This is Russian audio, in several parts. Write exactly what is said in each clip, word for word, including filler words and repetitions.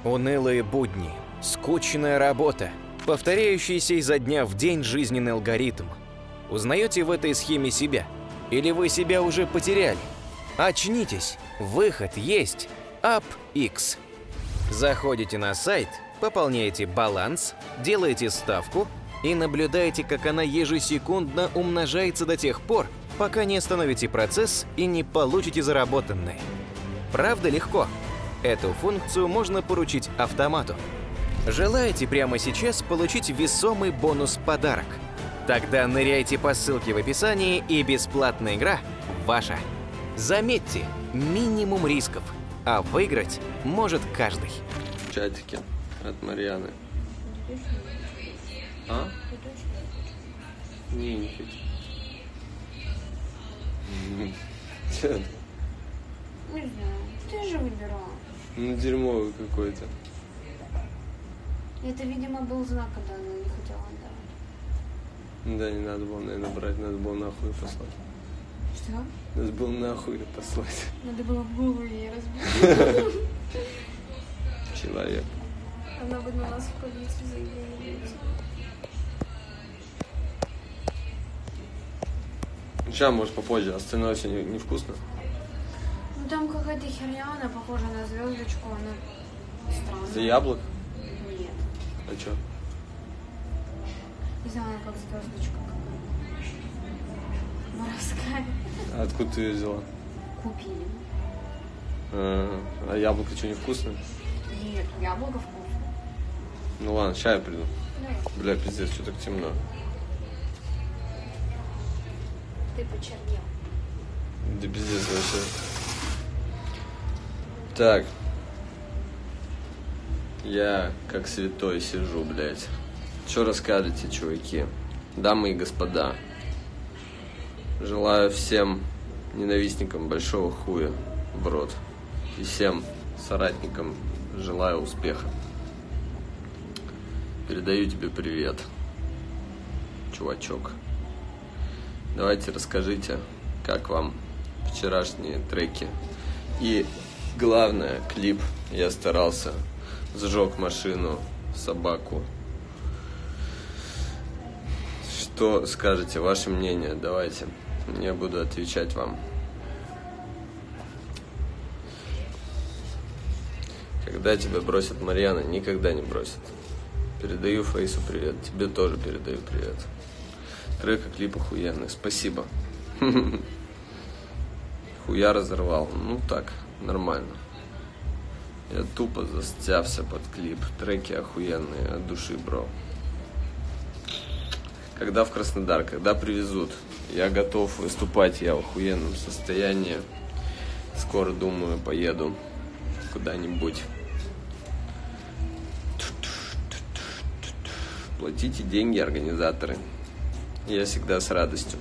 Унылые будни, скучная работа, повторяющийся изо дня в день жизненный алгоритм. Узнаете в этой схеме себя? Или вы себя уже потеряли? Очнитесь! Выход есть! ап-икс. Заходите на сайт, пополняете баланс, делаете ставку и наблюдаете, как она ежесекундно умножается до тех пор, пока не остановите процесс и не получите заработанное. Правда легко? Эту функцию можно поручить автомату. Желаете прямо сейчас получить весомый бонус-подарок? Тогда ныряйте по ссылке в описании, и бесплатная игра ваша. Заметьте, минимум рисков, а выиграть может каждый. Чатики от Марьяны. А? Не, не хочу. Че это? Не знаю, ты же выбирал. Ну, дерьмовый какой-то. Это, видимо, был знак, когда она не хотела отдавать. Да, не надо было, наверное, брать, надо было нахуй послать. Что? Надо было нахуй послать. Надо было голову ей разбить. Человек. Она бы на нас в полицию заявила. Сейчас, может, попозже, остальное все не, невкусно. Ну там какая-то херня, она похожа на звездочку, она странная. Это яблок? Нет. А что? Не знаю, она как звездочка какая-то. Морская. А откуда ты ее взяла? Купили. А, а яблоко что, невкусное? Нет, яблоко вкусное. Ну ладно, сейчас я приду. Давай. Бля, пиздец, что так темно. Ты почернел. Да пиздец вообще. Так. Я как святой сижу, блядь. Что расскажете, чуваки? Дамы и господа. Желаю всем ненавистникам большого хуя в рот. И всем соратникам желаю успеха. Передаю тебе привет, чувачок. Давайте расскажите, как вам вчерашние треки. И главное, клип. Я старался, сжег машину, собаку. Что скажете, ваше мнение? Давайте, я буду отвечать вам. Когда тебя бросит Марьяна, никогда не бросит. Передаю Фейсу привет, тебе тоже передаю привет. Трек и клип охуенный, спасибо. Хуя разорвал, ну так, нормально. Я тупо застявся под клип, треки охуенные, от души, бро. Когда в Краснодар, когда привезут, я готов выступать, я в охуенном состоянии. Скоро, думаю, поеду куда-нибудь. Платите деньги, организаторы. Я всегда с радостью.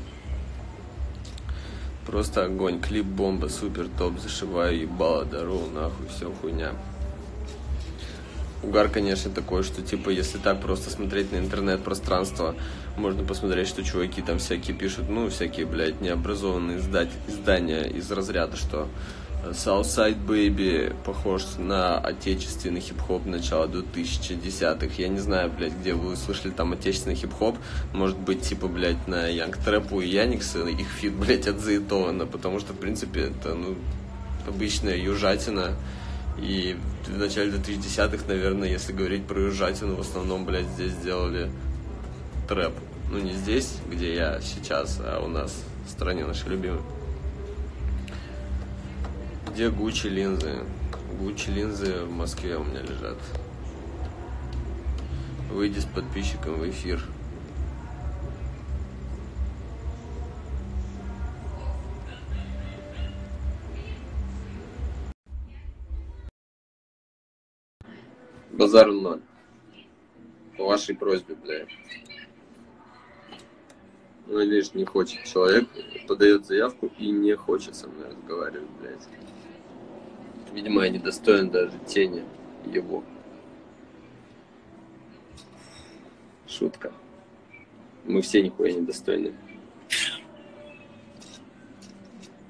Просто огонь, клип бомба, супер топ, зашиваю ебало, дару, нахуй, все хуйня. Угар, конечно, такой, что типа, если так просто смотреть на интернет-пространство, можно посмотреть, что чуваки там всякие пишут, ну, всякие, блядь, необразованные издать, издания из разряда, что Southside Baby похож на отечественный хип-хоп начала двухтысячных. Я не знаю, блядь, где вы услышали там отечественный хип-хоп. Может быть, типа, блядь, на Янг Трэпу и Яникса, их фит, блядь, от Заитована, потому что, в принципе, это, ну, обычная южатина. И в начале двухтысячных, наверное, если говорить про южатину, в основном, блядь, здесь сделали трэп. Ну, не здесь, где я сейчас, а у нас в стране нашей любимой. Где Гуччи линзы? Гуччи линзы в Москве у меня лежат. Выйди с подписчиком в эфир. Базару ноль. По вашей просьбе, блядь. Ну, лишь не хочет человек, подает заявку и не хочет со мной разговаривать, блядь. Видимо, я недостоин даже тени его. Шутка. Мы все нихуя недостойны.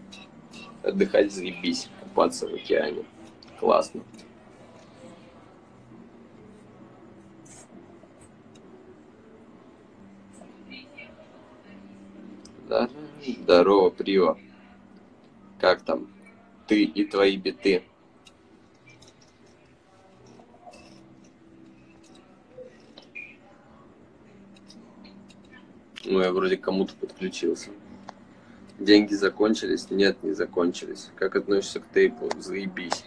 Отдыхать заебись, купаться в океане. Классно. Да? Здорово, Прио. Как там? Ты и твои биты. Ну, я вроде к кому-то подключился. Деньги закончились? Нет, не закончились. Как относишься к тейпу? Заебись.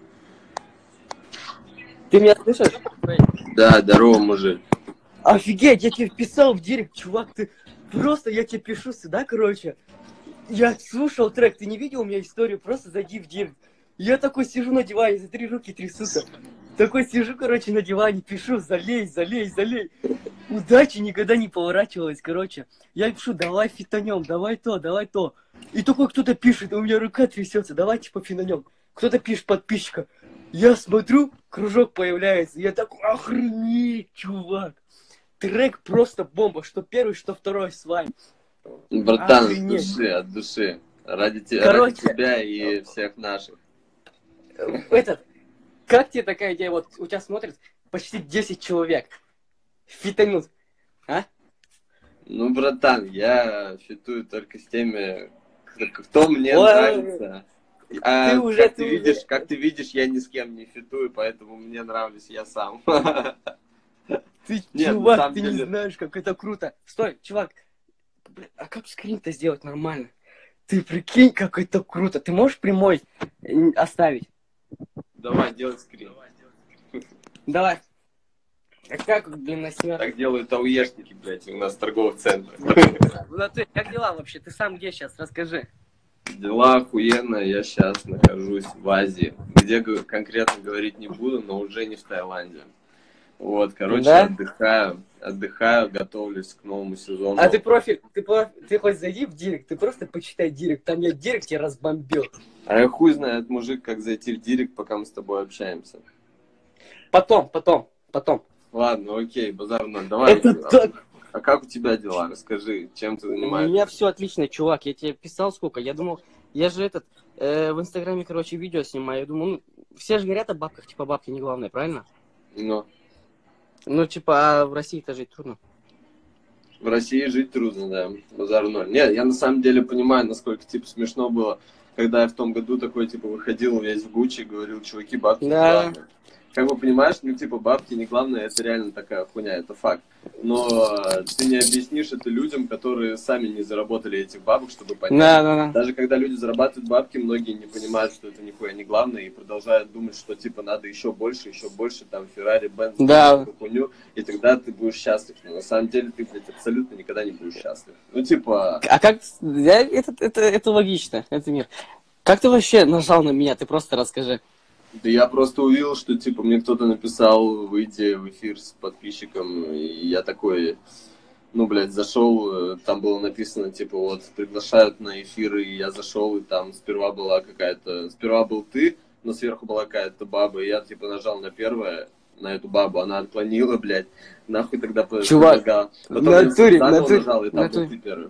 Ты меня слышишь? Да, здорово, мужик. Офигеть, я тебе писал в директ, чувак, ты просто, я тебе пишу сюда, короче. Я слушал трек, ты не видел у меня историю, просто зайди в директ. Я такой сижу на диване, за три руки трясутся. Такой сижу, короче, на диване, пишу, залей, залей, залей. Удача никогда не поворачивалась, короче. Я пишу, давай фитонем, давай то, давай то. И такой кто-то пишет, у меня рука трясется, давай типа фитонем. Кто-то пишет подписчика. Я смотрю, кружок появляется. Я такой, охренеть, чувак. Трек просто бомба, что первый, что второй с вами. Братан, Охренеть. от души, от души. Ради, те, Короче, ради тебя и всех наших. Этот, как тебе такая идея? Вот у тебя смотрит почти десять человек. Фитонут. А? Ну, братан, я фитую только с теми, кто, кто мне Ой, нравится. А ты уже, как ты ты видишь, уже... как ты видишь, я ни с кем не фитую, поэтому мне нравлюсь я сам. Ты, Нет, на чувак, самом ты деле- не знаешь, как это круто. Стой, чувак. Бля, а как скрин-то сделать нормально? Ты прикинь, как это круто. Ты можешь прямой э, оставить? Давай, делай скрин. Давай. А как, блин, на семерку? Так делают ауешники, блядь, у нас в торговых центрах. Ну, ты, как дела вообще? Ты сам где сейчас? Расскажи. Дела охуенно, я сейчас нахожусь в Азии, где г- конкретно говорить не буду, но уже не в Таиланде. Вот, короче, Да? отдыхаю, отдыхаю, готовлюсь к новому сезону. А ты профиль, ты, про- ты хоть зайди в директ, ты просто почитай директ. Там я директ тебе разбомбил. А я хуй знает, мужик, как зайти в директ, пока мы с тобой общаемся. Потом, потом, потом. Ладно, окей, базар ноль, давай. Это а, так. а как у тебя дела? Расскажи, чем ты У занимаешься? меня все отлично, чувак. Я тебе писал сколько. Я думал, я же этот э, в Инстаграме, короче, видео снимаю. Я думаю, ну, все же говорят о бабках, типа бабки не главное, правильно? Ну, Ну, типа, а в России-то жить трудно. в России жить трудно, да, базар ноль. Нет, я на самом деле понимаю, насколько, типа, смешно было, когда я в том году такой, типа, выходил весь в Гуччи и говорил, чуваки, бабки не Да. главное. Как бы понимаешь, ну, типа, бабки не главное, это реально такая хуйня, это факт. Но ты не объяснишь это людям, которые сами не заработали этих бабок, чтобы понять. Да, да, да. Даже когда люди зарабатывают бабки, многие не понимают, что это нихуя не главное, и продолжают думать, что, типа, надо еще больше, еще больше, там, Феррари, Бенц, Да. хуйню, и тогда ты будешь счастлив. Но на самом деле ты, блядь, абсолютно никогда не будешь счастлив. Ну, типа... А как... Я, это, это, это логично, это мир. Как ты вообще нажал на меня? Ты просто расскажи. Да я просто увидел, что, типа, мне кто-то написал, выйди в эфир с подписчиком, и я такой, ну, блядь, зашел, там было написано, типа, вот, приглашают на эфир, и я зашел, и там сперва была какая-то, сперва был ты, но сверху была какая-то баба, и я, типа, нажал на первое, на эту бабу, она отклонила, блядь, нахуй тогда Чувак, предлагал. Потом в я натуре, заново в натуре, нажал, и в там натуре. был ты первый.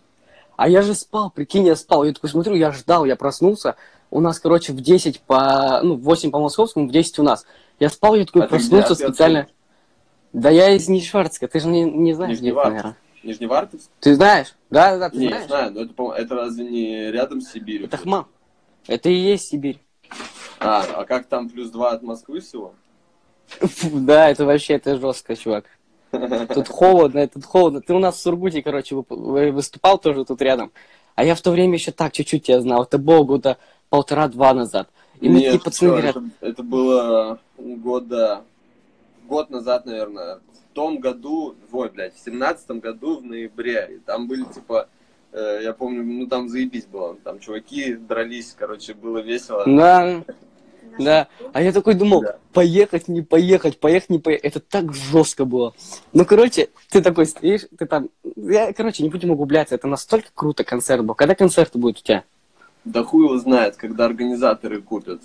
А я же спал, прикинь, я спал. Я такой смотрю, я ждал, я проснулся. У нас, короче, в десять по... Ну, в восемь по московскому, в десять у нас. Я спал, я такой А ты проснулся где? А ты специально. откуда? Да я из Нижневартска, ты же не, не знаешь, где это, Нижневартовск. наверное. Нижневартовск? Ты знаешь? Да, да, да, ты Не, я знаешь? знаю, но это, по- это разве не рядом с Сибирью? Это Хмам. Это и есть Сибирь. А, а как там плюс два от Москвы всего? Фу, да, это вообще, это жестко, чувак. Тут холодно, тут холодно. Ты у нас в Сургуте, короче, вып- вы- выступал тоже тут рядом. А я в то время еще так чуть-чуть тебя знал. Это было года полтора-два назад. И мне Нет, такие пацаны всё, говорят, это, это было года, год назад, наверное. В том году, ой, блядь, в семнадцатом году в ноябре. И там были, типа, э, я помню, ну там заебись было. Там чуваки дрались, короче, было весело. да, да. А я такой думал, Да. поехать, не поехать, поехать, не поехать. Это так жестко было. Ну, короче, ты такой стоишь, ты там... Я, короче, не будем углубляться. Это настолько круто концерт был. Когда концерты будут у тебя? Да хуй его знает, когда организаторы купят.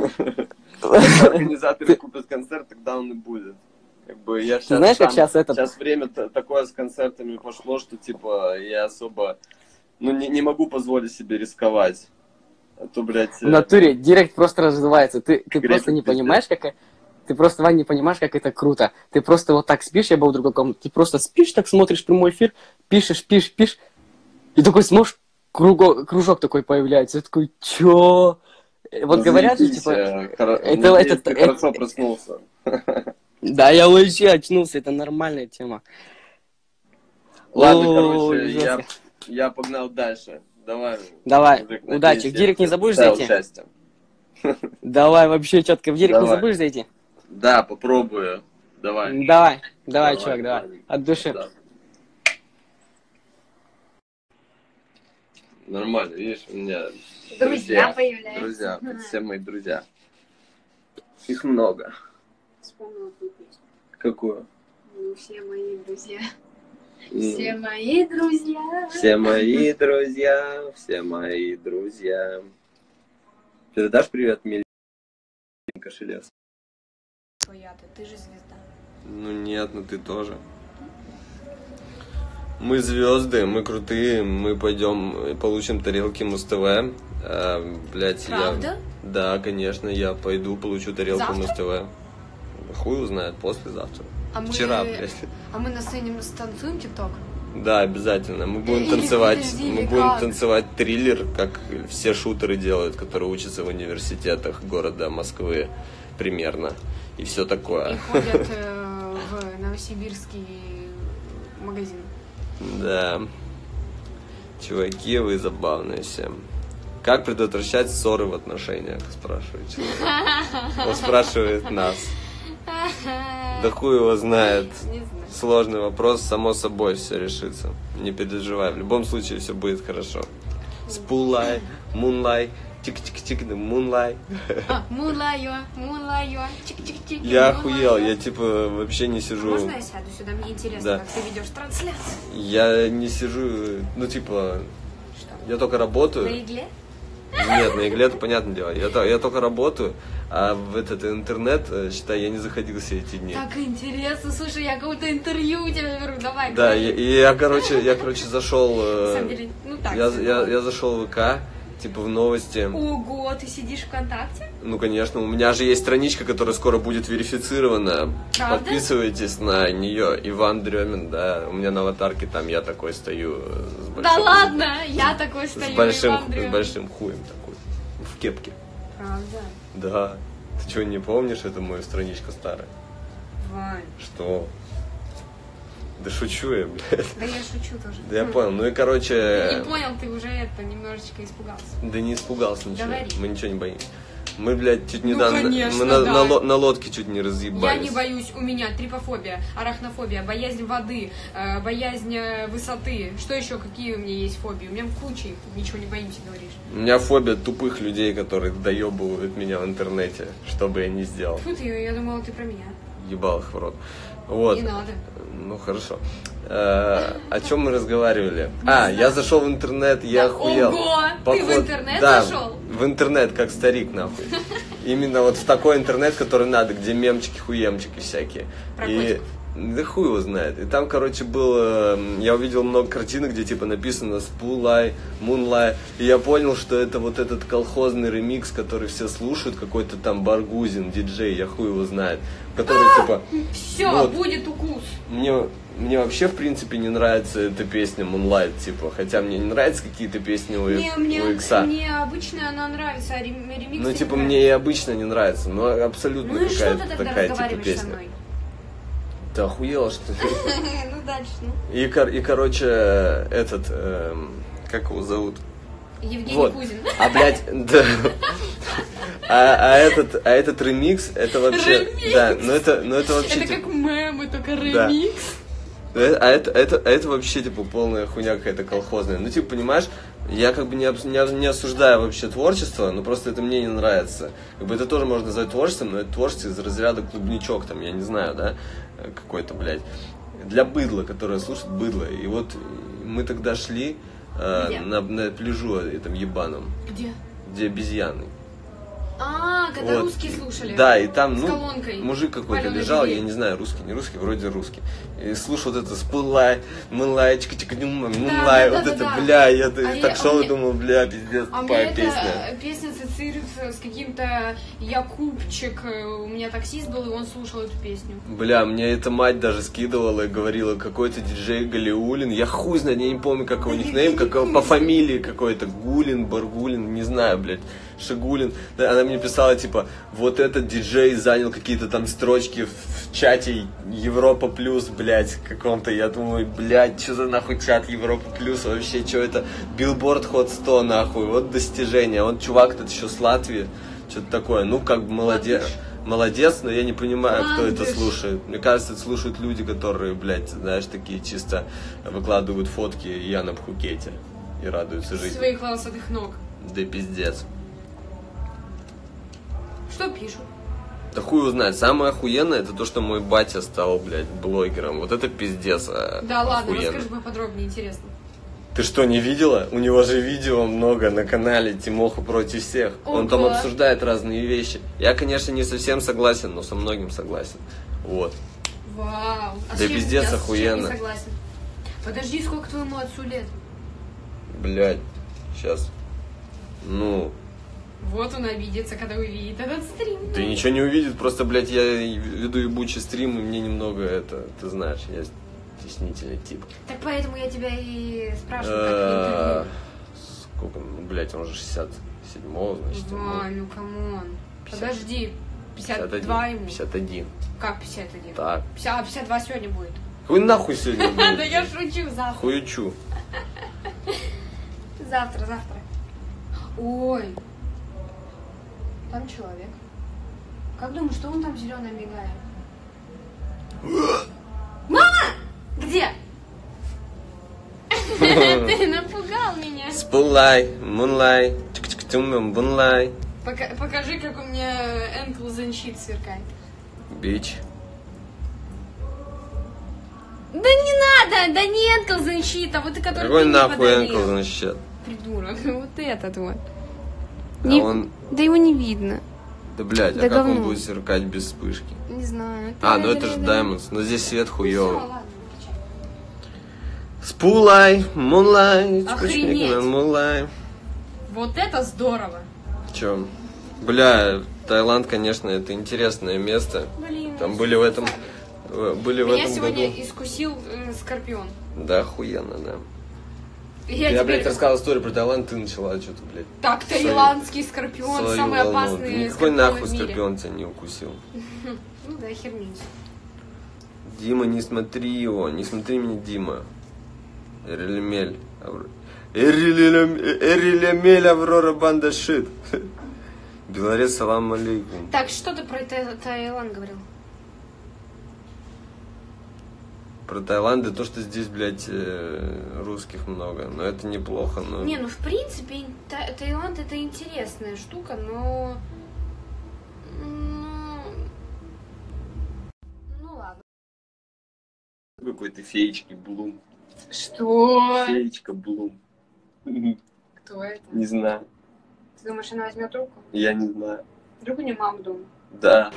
Когда организаторы купят концерт, тогда он и будет. Как бы я Ты знаешь, как сейчас это... Сейчас время т- такое с концертами пошло, что типа я особо ну не, не могу позволить себе рисковать. А то, блядь... В натуре директ просто развивается. Ты, ты Гребет просто не пиздец. понимаешь, как... Ты просто, Вань, не понимаешь, как это круто. Ты просто вот так спишь, я был в другой комнате, ты просто спишь, так смотришь прямой эфир, пишешь, пишешь, пишешь, И такой смотришь, кругок, кружок такой появляется. Я такой, чё? Вот говорят же, типа... Хоро... Это, Надеюсь, это, ты это, хорошо проснулся. Да, я вообще очнулся, это нормальная тема. Ладно, О, короче, я, жестко. я погнал дальше. Давай. Давай, мужик, удачи. надеюсь, В директ не я забудешь представил зайти? счастье. Давай, вообще четко. В директ не Давай. забудешь зайти? Да, попробую. Давай. Давай, давай, Давай, чувак, давай. давай. От души. Да. Нормально, видишь, у меня Друзья появляются. Друзья, это все мои друзья. Их много. Вспомнила твою песню. Какую? Ну, все мои друзья. М. Все мои друзья. Все мои друзья, все мои друзья. Передашь привет Миленко Кошелевской? Твоя-то, ты же звезда. Ну нет, ну ты тоже. Мы звезды, мы крутые, мы пойдем и получим тарелки Муз-ТВ. А, блять, Правда? я... Да, конечно, я пойду, получу тарелку Муз-ТВ. Хуй узнает, послезавтра. А мы... Вчера, блядь. А мы на сцене станцуем тик-ток? Да, обязательно. Мы будем Или танцевать, подожди, мы или будем как? танцевать триллер, как все шутеры делают, которые учатся в университетах города Москвы примерно. И все И такое. ходят э, в новосибирский магазин. Да. Чуваки, вы забавные все. Как предотвращать ссоры в отношениях, спрашивает человек. Он спрашивает нас. Да хуй его знает. Не знаю. Сложный вопрос, само собой все решится. Не переживай, в любом случае все будет хорошо. Спулай, мунлай, тик-тик-тик, мунлай. А, мулайо, мулайо, чик-чик-чик. Я мулайо. охуел, я типа вообще не сижу. Можно я сяду сюда? Мне интересно, Да. как ты ведешь трансляцию. Я не сижу, ну типа, Что? я только работаю. На игле? Нет, на игле это понятное дело. Я, то- я только работаю, а в этот интернет, э, считай, я не заходил все эти дни. Так интересно, слушай, я какое-то интервью у тебя беру, давай. Да, говори. и, и я, короче, я, короче, зашел. На э, самом деле, ну так. я, себе. я, я зашел в ВК, типа в новости. Ого, ты сидишь ВКонтакте? Ну, конечно, у меня же есть страничка, которая скоро будет верифицирована. Правда? Подписывайтесь на нее. Иван Дремин, да. У меня на аватарке там я такой стою э, с большим, Да ладно, я такой с стою. большим, Иван с Дрёмин. большим хуем такой. В кепке. Правда? Да. Ты что, не помнишь? Это моя страничка старая. Вань. Что? Да шучу я, блядь. Да я шучу тоже. Да я Хм. понял. Ну и Ты короче... не понял, ты уже это немножечко испугался. Да не испугался ничего. Говори. Мы ничего не боимся. Мы, блядь, чуть Ну, недавно... конечно, мы на, да. на ло- на лодке чуть не Я разъебались. не боюсь, у меня трипофобия, арахнофобия, боязнь воды, э, боязнь э, высоты. Что еще, какие у меня есть фобии? У меня куча их, ничего не боимся, говоришь. У меня фобия тупых людей, которые доебывают меня в интернете, что бы я ни сделал. Фу ты, я думала, ты про меня. Ебал их в рот. Вот. Не надо. Ну хорошо. Э, О чем мы разговаривали? А, я зашел в интернет, я Да, охуел. ого! Ты в интернет да, зашел? В интернет, как старик, нахуй. Именно вот в такой интернет, который надо, где мемчики, хуемчики всякие. Про И котиков. да хуй его знает. И там, короче, было... Я увидел много картинок, где типа написано «Спулай», «Мунлай». И я понял, что это вот этот колхозный ремикс, который все слушают, какой-то там Баргузин, диджей, я хуй его знает. Который типа... Все, Вот. будет укус. Мне, мне вообще, в принципе, не нравится эта песня Moonlight, типа. Хотя мне не нравятся какие-то песни у, Мне, мне, у Икса. мне обычно она нравится, а рем- ремиксы Ну, не типа, нравятся. мне и обычно не нравится, но абсолютно Ну и что какая-то ты тогда такая, типа, разговариваешь со песня. мной? Ты охуела, что ли? Ну дальше, ну. И, кор- и короче, этот, эм, как его зовут? Евгений Вот. Кузин. А, блядь, да. А, а этот, а этот ремикс, это вообще... Ремикс? Да, ну это, ну это вообще... Это типа- как мемы, только Да. ремикс. Э, А это, это, а это вообще, типа, полная хуйня какая-то колхозная. Ну, типа, понимаешь, я как бы не, обс- не, ос- не осуждаю вообще творчество, но просто это мне не нравится. Как бы это тоже можно назвать творчеством, но это творчество из разряда клубничок, там, я не знаю, да, э, какой-то, блядь. Для быдла, которое слушает быдло. И вот мы тогда шли э, Где? на, на пляжу этом ебаном, Где? где обезьяны. А, когда Вот. русские слушали. Да, и там, С ну, колонкой. мужик какой-то Палёный лежал, деревья. я не знаю, русский, не русский, вроде русский. И слушал вот это спулай, мылай, чика чика мылай, да, вот да, это, да. бля, я А так я- шел а и мне- думал, бля, пиздец, А мне тупая эта песня. песня ассоциируется с каким-то Якубчик. У меня таксист был, и он слушал эту песню. Бля, мне эта мать даже скидывала и говорила, какой-то диджей Галиулин, я хуй знаю, я не помню, как у них нейм, как по фамилии какой-то, Гулин, Баргулин, не знаю, блядь, Шигулин. Да, она мне писала, типа, вот этот диджей занял какие-то там строчки в чате Европа Плюс, блядь, каком-то, я думаю, блядь, что за нахуй чат Европа Плюс, вообще, что это, Билборд Хот сто, нахуй, вот достижение, вот чувак этот еще с Латвии, что-то такое, ну, как бы молодец. Молодец, но я не понимаю, кто это Ландыш. слушает. Мне кажется, это слушают люди, которые, блядь, знаешь, такие чисто выкладывают фотки Яна в Пхукете и радуются жизни. Своих волосатых ног. Да пиздец. Что пишут? Да хуй узнать. Самое охуенное, это то, что мой батя стал, блядь, блогером. Вот это пиздец. а, Да ладно, охуенно. расскажи поподробнее, интересно. Ты что, не видела? У него же видео много на канале Тимоха против всех. Он там Ого. обсуждает разные вещи. Я, конечно, не совсем согласен, но со многим согласен. Вот. Вау. А Да с чем- пиздец, я с чем охуенно. не согласен? Подожди, сколько твоему отцу лет? Блядь, сейчас. Ну, Вот он обидится, когда увидит этот стрим. ты ничего не увидит, просто, блядь, я веду ебучий стрим, и мне немного это, ты знаешь, я стеснительный тип. Так поэтому я тебя и спрашиваю, как Э, интервью. Сколько, ну, блядь, он же шестьдесят седьмого, значит, ему Вань, ну камон. пятьдесят. Подожди, пятьдесят пятьдесят один. два ему. пятьдесят один. Как пятьдесят один? Так. пятьдесят, а пятьдесят два сегодня будет. Хуй нахуй сегодня Да будет? я шучу, завтра. Хуючу. Завтра, завтра. Ой. Там человек. Как думаешь, что он там зеленое мигает? Мама! Где? Ты напугал меня. Спулай, мунлай, чик-чик-тюм, бунлай. Пока- Покажи, как у меня энкл защит сверкает. Бич. Да не надо! Да не энкл защит, а вот и который Какой ты мне нахуй подарил. энкл, значит? Придурок. Вот этот вот. А Не- он, Да его не видно. да, блядь, Да а как он говно. будет сверкать без вспышки? Не знаю. А, ну это же Diamonds, но здесь свет Всё, хуёвый. ладно, выключай. Спулай, мунлай, Охренеть. чик-чик, мунлай. Вот это здорово. Чё? Бля, Таиланд, конечно, это интересное место. Блин. Там были в этом, э, были в Меня этом сегодня году. искусил э, скорпион. Да, охуенно, да. Я, Я, теперь... блядь, рассказал историю про Таиланд, ты начала что-то, блядь. Так, свою- таиландский скорпион, свою самый волну. опасный Да никакой скорпион нахуй в мире. скорпион тебя не укусил. Ну да, херня. Дима, не смотри его, не смотри меня, Дима. Эрилемель. Авр- Эрилем- Эрилемель Аврора Банда Шит. Белорец, салам алейкум. Так, что ты про Та- Таиланд говорил? Про Таиланд и то, что здесь, блядь, э, русских много. Но это неплохо, но... Не, ну в принципе, Та- Таиланд это интересная штука, но... Ну, ну ладно. Какой-то феечки Блум. Что? Феечка Блум. Кто это? Не знаю. Ты думаешь, она возьмет руку? Я не знаю. Вдруг у нее мама дома? Да.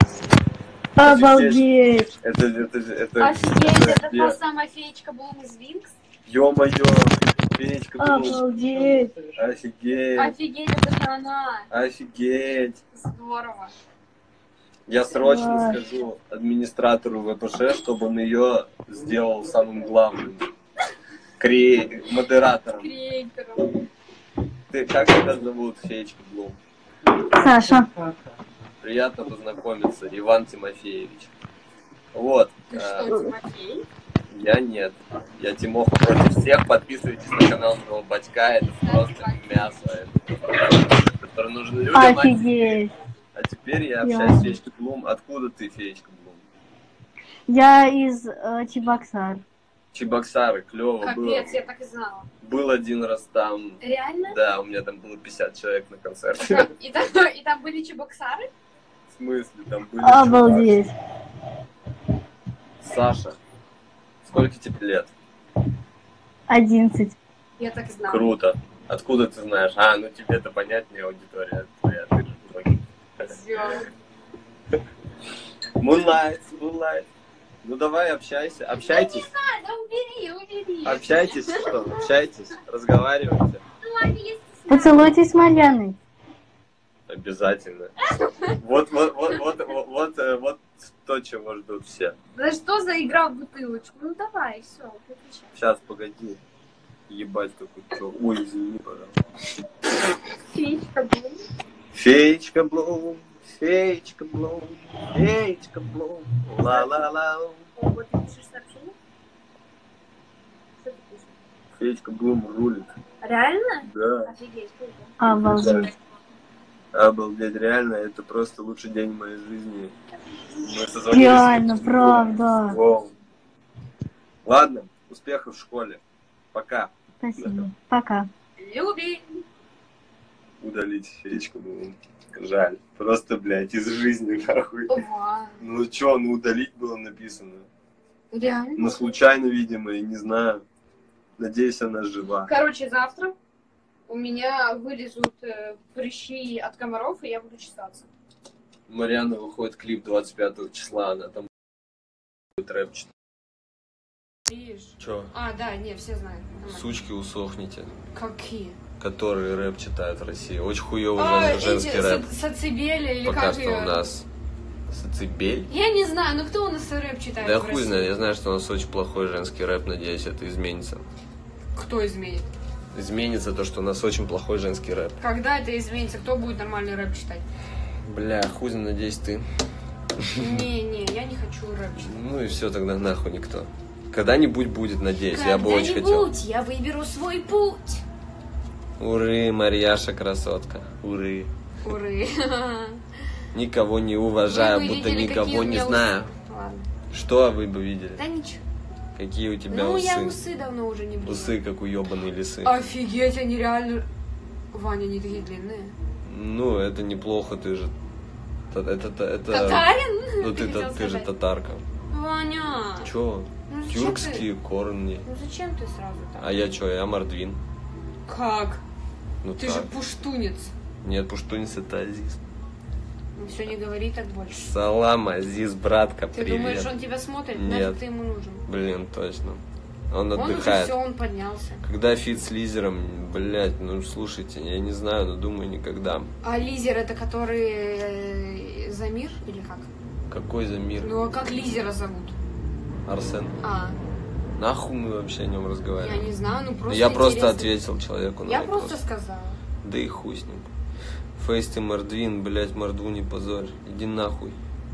Обалдеть! Это, это, же- это, Офигеть, это я- та самая феечка Блум из Винкс? Ё-моё, феечка Блум. Обалдеть! Офигеть. Офигеть, это же она! Офигеть. Здорово! Я срочно Класс. скажу администратору ВПШ, чтобы он ее сделал самым главным. Кре... Модератором. Креатором. Ты как тебя зовут, феечка Блум? Саша, Приятно познакомиться, Иван Тимофеевич. Вот. Ты э, что, Тимофей? Я нет. Я Тимоха против всех. Подписывайтесь на канал моего батька. Это просто мясо. Это, которое нужно людям. офигеть! А теперь я Я- общаюсь с Феечкой Блум. Откуда ты, Феечка Блум? Я из э, Чебоксар. Чебоксары, клево было. Капец, я так и знала. Был один раз там. Реально? Да, у меня там было пятьдесят человек на концерте. Да, И там, и там были чебоксары? В смысле? Там были Обалдеть! чувак. Саша, сколько тебе лет? Одиннадцать. Я так и знала. Круто. Откуда ты знаешь? А, ну тебе это понятнее, аудитория твоя. Ты же блогер. Moonlight, Moonlight. Ну давай, общайся. Общайтесь. Да убери, убери. Общайтесь, что? Общайтесь, разговаривайте. Поцелуйтесь с Марьяной. Обязательно. Вот, вот, вот, вот, вот, вот, э, вот то, чего ждут все. Да что за игра в бутылочку? Ну давай, все, выключай. Сейчас, погоди. Ебать, какой чё. Ой, извини, пожалуйста. Феечка, блин. Феечка Блум, феечка Блум, феечка Блум, ла-ла-ла. О, вот ты пишешь сообщение? Что ты пишешь? Феечка Блум рулит. Реально? Да. Офигеть, круто. Обалдеть. Обалдеть, реально, это просто лучший день в моей жизни. Мы созвонились. Реально, правда. Воу. Ладно, успехов в школе. Пока. Спасибо. Пока. Люби. Удалить феечку Блум. Жаль. Просто, блядь, из жизни, нахуй. Ова. Ну чё, ну удалить было написано. Реально? Ну случайно, видимо, я не знаю. Надеюсь, она жива. Короче, завтра у меня вылезут э, прыщи от комаров, и я буду чесаться. Марьяна выходит клип двадцать пятого числа, она там будет рэп читать. Видишь? Чё? А, да, не, все знают. Нормально. Сучки усохните, Какие? которые рэп читают в России. Очень хуёвый А, жен- женский эти, рэп. Са- Сацибели или Пока как что её? у нас Сацибель. Я не знаю, ну кто у нас рэп читает Да в хуй России? знает, я знаю, что у нас очень плохой женский рэп, надеюсь, это изменится. Кто изменит? Изменится то, что у нас очень плохой женский рэп. Когда это изменится? Кто будет нормальный рэп читать? Бля, хуй знает, надеюсь, ты. Не-не, я не хочу рэп читать. Ну и все, тогда нахуй никто. Когда-нибудь будет, надеюсь, я бы очень хотел. Когда-нибудь я выберу свой путь. Уры, Марьяша, красотка. Уры. Уры. Никого не уважаю, Вы бы будто видели, какие никого у не меня знаю. усы. Ладно. Что вы бы видели? Да ничего. Какие у тебя Ну, усы? я усы давно уже не брила. Усы, как у ебаные лисы. Офигеть, они реально... Ваня, они такие длинные. Ну, это неплохо, ты же... та- Это, это, это... Татарин? Ну, ты, хотел та- ты же сказать. татарка. Ваня. Чё? Ну, зачем Тюркские корни. ты... Ну зачем ты сразу так? А я чё, я мордвин. Как? Ну Ты так. же пуштунец. Нет, пуштунец это Азиз. Ну все, не говори так больше. Салам, Азиз, братка, Ты привет. думаешь, он тебя смотрит? Нет. Нафиг ты ему нужен? Блин, точно. Он Он уже отдыхает. все, он поднялся. Когда фит с лизером, блять, ну слушайте, я не знаю, но думаю никогда. А лизер это который э, Замир или как? Какой за мир? Ну а как лизера зовут? Арсен. А, Нахуй мы вообще о нем я разговариваем? не знаю, ну просто я просто интересно. ответил человеку на Я вопрос. просто сказала. Да и хуй с ним. Фейс ты мордвин, блять, мордву не позорь. Иди нахуй.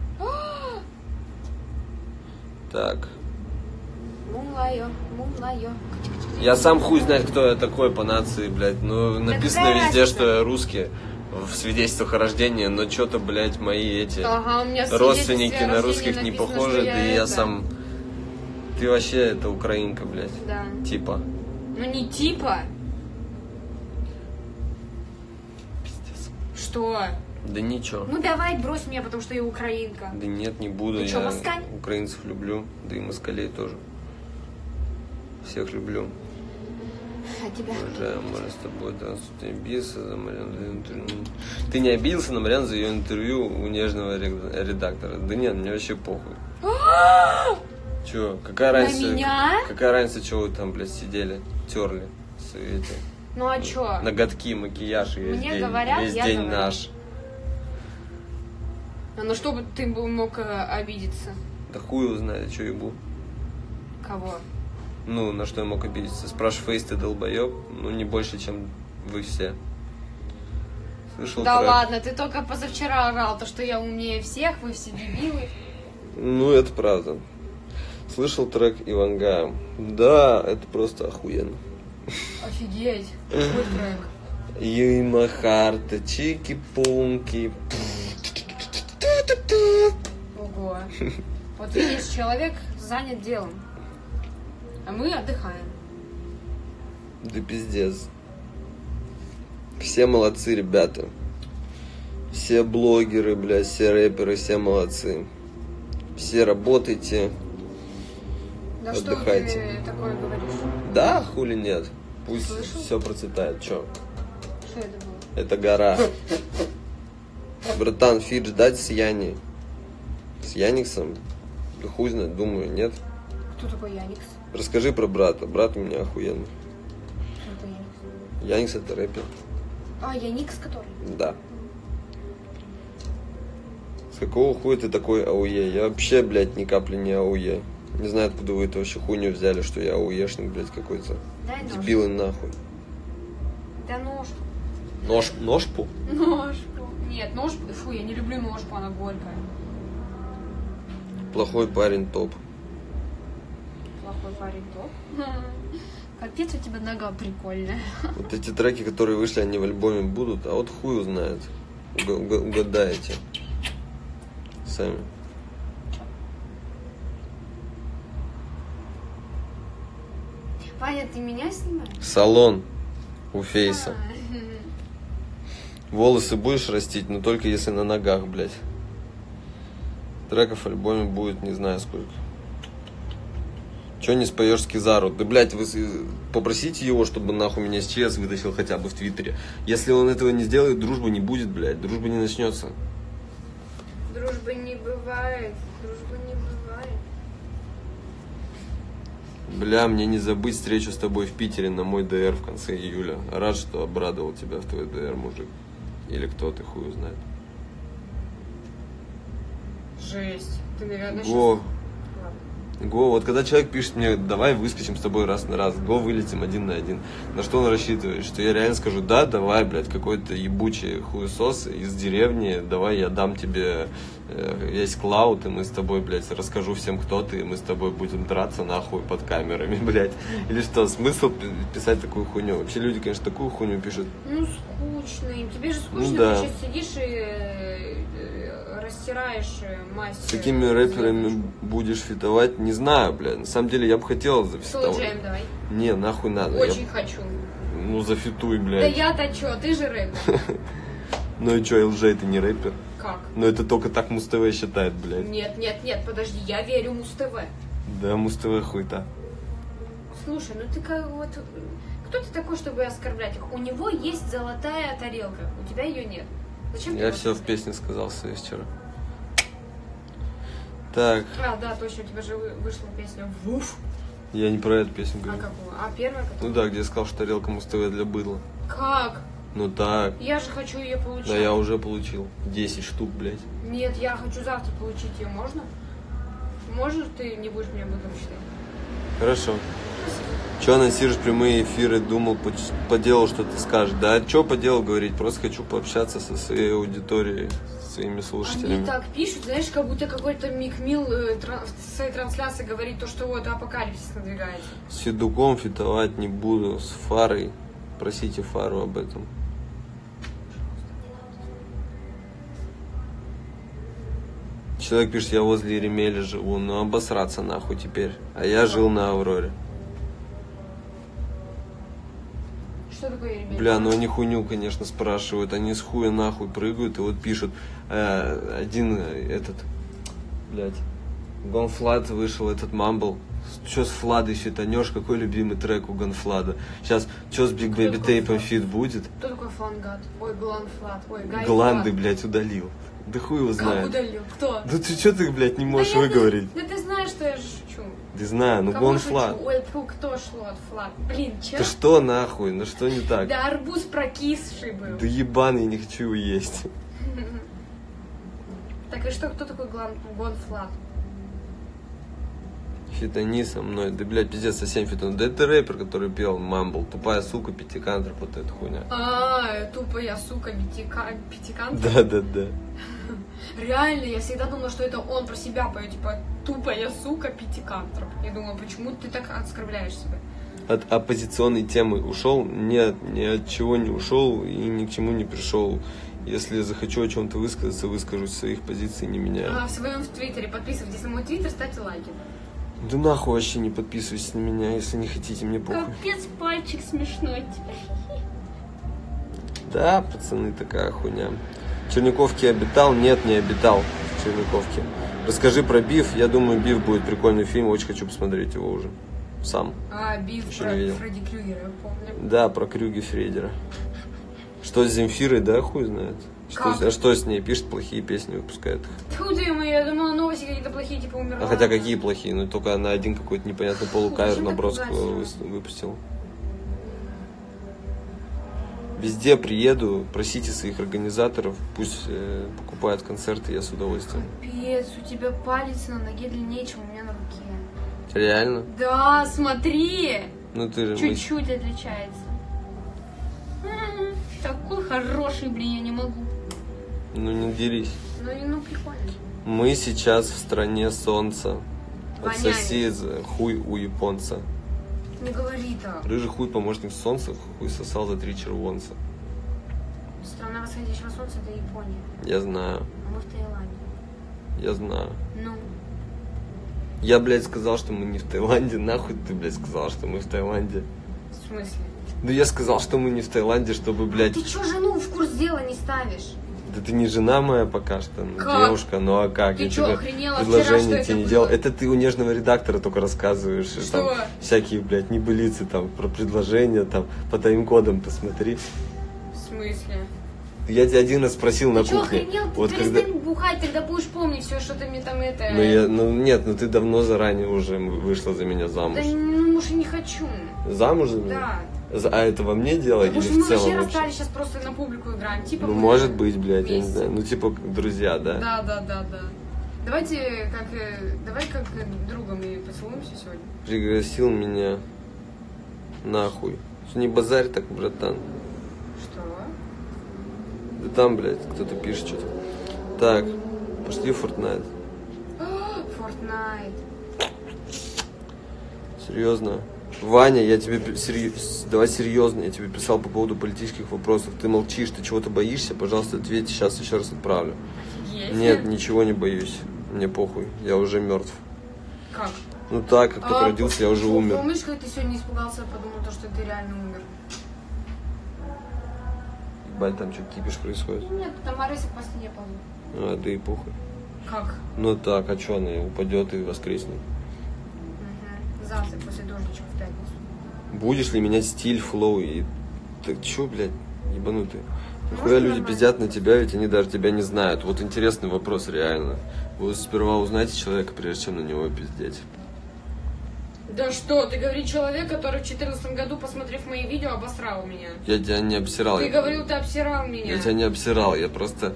Так. Мунлайо, мунлайо. Я сам хуй знает, кто я такой по нации, блядь. Ну, написано какая везде, разница? что я русский в свидетельствах о рождении, но что-то, блядь, мои эти Ага, у меня в родственники свидетельстве о на рождении русских не написано, похожи, что да и я это. сам... Ты вообще, это украинка, блядь. Да. Типа. Ну не типа. Пиздец. Что? Да ничего. Ну давай брось меня, потому что я украинка. Да нет, не буду. Ты я чё, москаль? украинцев люблю, да и москалей тоже. Всех люблю. А тебя? Уважаем, мы с тобой, да, ты обиделся за Марьяну за интервью. Ты не обиделся на Марьяну за ее интервью у нежного ре- редактора? Да нет, мне вообще похуй. Че, какая На разница? меня? Какая разница, что вы там, блядь, сидели, терли эти Ну а чё? ноготки, макияж и весь Мне день, говорят, весь я день говорю. наш. А на что бы ты бы мог э, обидеться? Да хуй его знает, что ебу. Кого? Ну, на что я мог обидеться? Спрашиваю, фейс ты долбоеб? Ну, не больше, чем вы все. Слышал Да трек? ладно, ты только позавчера орал, то что я умнее всех, вы все дебилы. Ну, это правда. Слышал трек Ивангая? Да, это просто охуенно. Офигеть, какой трек. Юмахарта, чики-пунки. Ого. Вот видишь, человек занят делом. А мы отдыхаем. Да пиздец. Все молодцы, ребята. Все блогеры, блядь, все рэперы, все молодцы. Все работайте. Да что Отдыхайте. ты такое говоришь? Да, хули нет. Пусть Слышал? все процветает. Чё? Что это было? Это гора. Братан, фит ждать с Яни. С Яниксом? Да хуй знает, думаю, нет. Кто такой Яникс? Расскажи про брата. Брат у меня охуенный. Кто это Яникс? Яникс это рэпер. А, Яникс который? Да. С какого хуя ты такой АУЕ? Я вообще, блядь, ни капли не АУЕ. Не знаю, откуда вы эту вообще хуйню взяли, что я АУЕшник, блядь, какой-то. Дай нож. Дебилы нахуй. Да нож. Нож, ножпу? Ножку. Нет, ножку. Фу, я не люблю ножку, она горькая. Плохой парень топ. Плохой парень топ. Капец, у тебя нога прикольная. Вот эти треки, которые вышли, они в альбоме будут, а вот хуй узнает. Уга- уга- угадаете. Сами. Ваня, ты меня снимаешь? Салон у Фейса. А, Волосы будешь растить, но только если на ногах, блядь. Треков в альбоме будет не знаю сколько. Чё не споешь с Кизару? Да, блядь, вы с- попросите его, чтобы нахуй меня с ЧС вытащил хотя бы в Твиттере. Если он этого не сделает, дружбы не будет, блядь. Дружба не начнется. Дружбы не бывает. Дружбы не бывает. Бля, мне не забыть встречу с тобой в Питере на мой ДР в конце июля. Рад, что обрадовал тебя в твой ДР, мужик. Или кто ты, хуй узнает. Жесть. Ты, наверное, Го, сейчас... Го, вот когда человек пишет мне, давай выскочим с тобой раз на раз, го, вылетим один на один. На что он рассчитывает? Что я реально скажу, да, давай, блядь, какой-то ебучий хуесос из деревни, давай я дам тебе э, весь клауд, и мы с тобой, блядь, расскажу всем, кто ты, и мы с тобой будем драться нахуй под камерами, блядь. Или что, смысл пи- писать такую хуйню? Вообще люди, конечно, такую хуйню пишут. Ну, скучно им. Тебе же скучно, Ну да. ты сейчас сидишь и э, э, растираешь э, мазь. С какими рэперами будешь фитовать, не знаю, блядь. На самом деле я бы хотел Слоу зафитовать. Джем давай. Не, нахуй надо. Я- Очень хочу. Ну зафитуй, Да блядь. я-то чё, ты же рэпер. Ну и чё, эл джей это не рэпер? Как? Но это только так Муз-ТВ считает, блядь. Нет, нет, нет, подожди, я верю Муз-ТВ. Да, Муз-ТВ хуйта. Слушай, ну ты как вот... Кто ты такой, чтобы оскорблять их? У него есть золотая тарелка, у тебя ее нет. Зачем ты Я его все в оскорбляешь? песне сказал своей вчера. Так, А, да, точно, у тебя же вы- вышла песня «Вуф». я не про эту песню А говорю. какую? А первая, Ну которая? да, где я сказал, что тарелка Муз-ТВ для быдла. Как? Ну так. Я же хочу ее получить. Да я уже получил. десять штук, блядь. Нет, я хочу завтра получить ее, можно? Можешь, ты не будешь меня быдлом считать? Хорошо. Че анонсируешь прямые эфиры? Думал, по, по делу что-то скажешь. Да, что по делу говорить? Просто хочу пообщаться со своей аудиторией, со своими слушателями. Они так пишут, знаешь, как будто какой-то Мик Мил э, тран- в своей трансляции говорит то, что вот апокалипсис надвигается. С Федуком фитовать не буду, с Фарой. Просите Фару об этом. Человек пишет, я возле Еремеля живу, ну обосраться нахуй теперь. А я жил на Авроре. Что такое Еремей? Бля, ну они хуйню, конечно, спрашивают. Они с хуя нахуй прыгают и вот пишут. э, один э, этот, блядь, Гонфлад вышел, этот Мамбл. Че с Фладой фитанешь? Какой любимый трек у Гонфлада? Сейчас, че с Биг Кто Бэби такой Тейпом Флад? фит будет? Кто такой Флангат? Ой, Гланфлат. Ой, Гай Гланды, Флат. блядь, удалил. Да хуй его Как знает. удалил? Кто? Да ты что ты, блядь, не можешь да я- выговорить? Да ты знаешь, что я же шучу. Да знаю, ну Кого Гонфлад. шучу? Ой, фу, кто шлот? Флат. Блин, че? Да что нахуй, ну что не так? Да арбуз прокисший был. Да ебаный, я не хочу его есть. Так и что, кто такой Глан... Гонфлат? Фитони со мной. Да, блядь, пиздец, совсем фитон. Да это рэпер, который пел Мамбл. Тупая сука, пятикантроп, вот эта хуйня. А, тупая сука, пятика... пятикант. Да, да, да. Реально, я всегда думала, что это он про себя поет, типа, тупая сука, пятикантроп. Я думала, почему ты так оскорбляешь себя? От оппозиционной темы ушел? Нет, ни от чего не ушел и ни к чему не пришел. Если захочу о чем-то высказаться, выскажусь, своих позиций не меняю. А в своем в Твиттере подписывайтесь на мой Твиттер, ставьте лайки. Да нахуй вообще не подписывайтесь на меня, если не хотите, мне похуй. Капец, пальчик смешной тебя. Да, пацаны, такая хуйня. В Черниковке обитал? Нет, не обитал в Черниковке. Расскажи про Биф. Я думаю, Биф будет прикольный фильм. Очень хочу посмотреть его уже. Сам. А, Биф Еще про не видел. Фредди Крюгера, я помню. Да, про Крюги Фредера. Что с Земфирой, да, хуй знает. Что, Как? а что с ней? Пишет плохие песни, выпускает их. Тьфу ты моя, я думала, новости какие-то плохие, типа умерла. А хотя какие плохие? Ну только она один какой-то непонятный полукавер зачем так набросок ругать его? вы- выпустил. Везде приеду, просите своих организаторов, пусть э, покупают концерты, я с удовольствием. Капец, у тебя палец на ноге длиннее, чем у меня на руке. Реально? Да, смотри! Ну ты же... Чуть-чуть отличается. М, Такой хороший, блин, я не могу. мы- Ну не дерись. Ну, и- ну прикольно. Мы сейчас в стране солнца. Воняет. Отсоси за хуй у японца. Не говори так. Рыжий хуй помощник солнца, хуй сосал за три червонца. Страна восходящего солнца — это Япония. Я знаю, А мы в Таиланде. я знаю. Ну, Я, блядь, сказал, что мы не в Таиланде. Нахуй ты, блядь, сказал, что мы в Таиланде? в смысле? Да я сказал, что мы не в Таиланде, чтобы, блядь... Ты чё жену в курс дела не ставишь? Да ты не жена моя пока что, ну, Как? девушка, ну а как? Ты я чё, тебе охренела? предложение Вчера что тебе это не было? делал. Это ты у нежного редактора только рассказываешь. и Что? Там всякие, блядь, небылицы там про предложения, там по тайм-кодам посмотри. В смысле? Я тебя один раз спросил на Ты чё, кухне. охренел? Ты Вот когда... перестань бухать, тогда будешь помнить все, что ты мне там это... Ну, я, ну нет, ну ты давно заранее уже вышла за меня замуж. Да ну, может, и не хочу. Замуж за меня? Да. За- А это во мне дело Потому или что мы в целом вообще вообще? расстались, сейчас просто на публику играем. Типа Ну мы может быть, блядь, я не вместе. знаю. Ну типа друзья, да? Да, да, да, да. Давайте как... э, Давай как э, другом и поцелуемся сегодня. Пригласил меня нахуй. Что не базарь так, братан. Что? Да там, блядь, кто-то пишет что-то. Так, пошли в Fortnite. Fortnite. Серьезно. Ваня, я тебе пи- серьез... давай серьезно, я тебе писал по поводу политических вопросов. Ты молчишь, ты чего-то боишься? Пожалуйста, ответь, сейчас еще раз отправлю. Есть? Нет, ничего не боюсь. Мне похуй, я уже мертв. Как? Ну так, как только А, родился, я уже пом- умер. Помнишь, когда ты сегодня испугался, подумал, то, что ты реально умер? Ебать, там что, кипиш происходит? Нет, там Аресик по стене ползает. А, да и похуй. Как? Ну так, а что, она упадет и воскреснет? Угу. Завтра после дождичка в пятницу. Будешь ли менять стиль, флоу и... Ты чё, блядь, ебанутый? Нахуя Можно люди нормально? пиздят на тебя, ведь они даже тебя не знают. Вот интересный вопрос, реально. Вы сперва узнаете человека, прежде чем на него пиздеть. Да что, ты говоришь человек, который в четырнадцатом году, посмотрев мои видео, обосрал меня. Я тебя не обсирал. Ты я- говорил, ты обсирал меня. Я тебя не обсирал, я просто...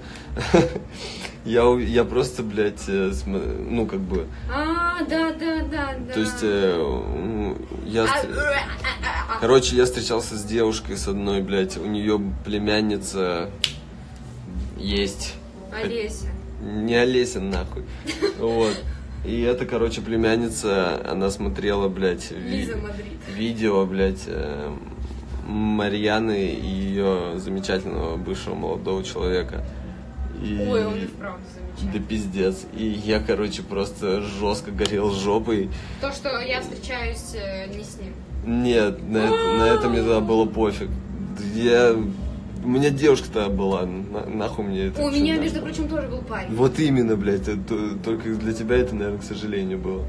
я, у- я просто, блядь, э, см- ну, как бы... А, да, да, да, да. То есть, э, м, я... А, встр- а, а, а. Короче, я встречался с девушкой с одной, блядь, у нее племянница есть. Олеся. Не Олеся, нахуй. Вот. И это, короче, племянница, она смотрела, блядь, ви- Лиза Мадрид. видео, блядь, э, Марьяны и ее замечательного бывшего молодого человека. И... Ой, он и вправду Да замечательный. пиздец. И я, короче, просто жестко горел жопой. То, что я встречаюсь э, не с ним. Нет, на это, на это мне тогда было пофиг. Я... У меня девушка-то была, на- нахуй мне это. У вообще меня, надо между было? прочим, тоже был парень. Вот именно, блядь, это то- только для тебя это, наверное, к сожалению, было.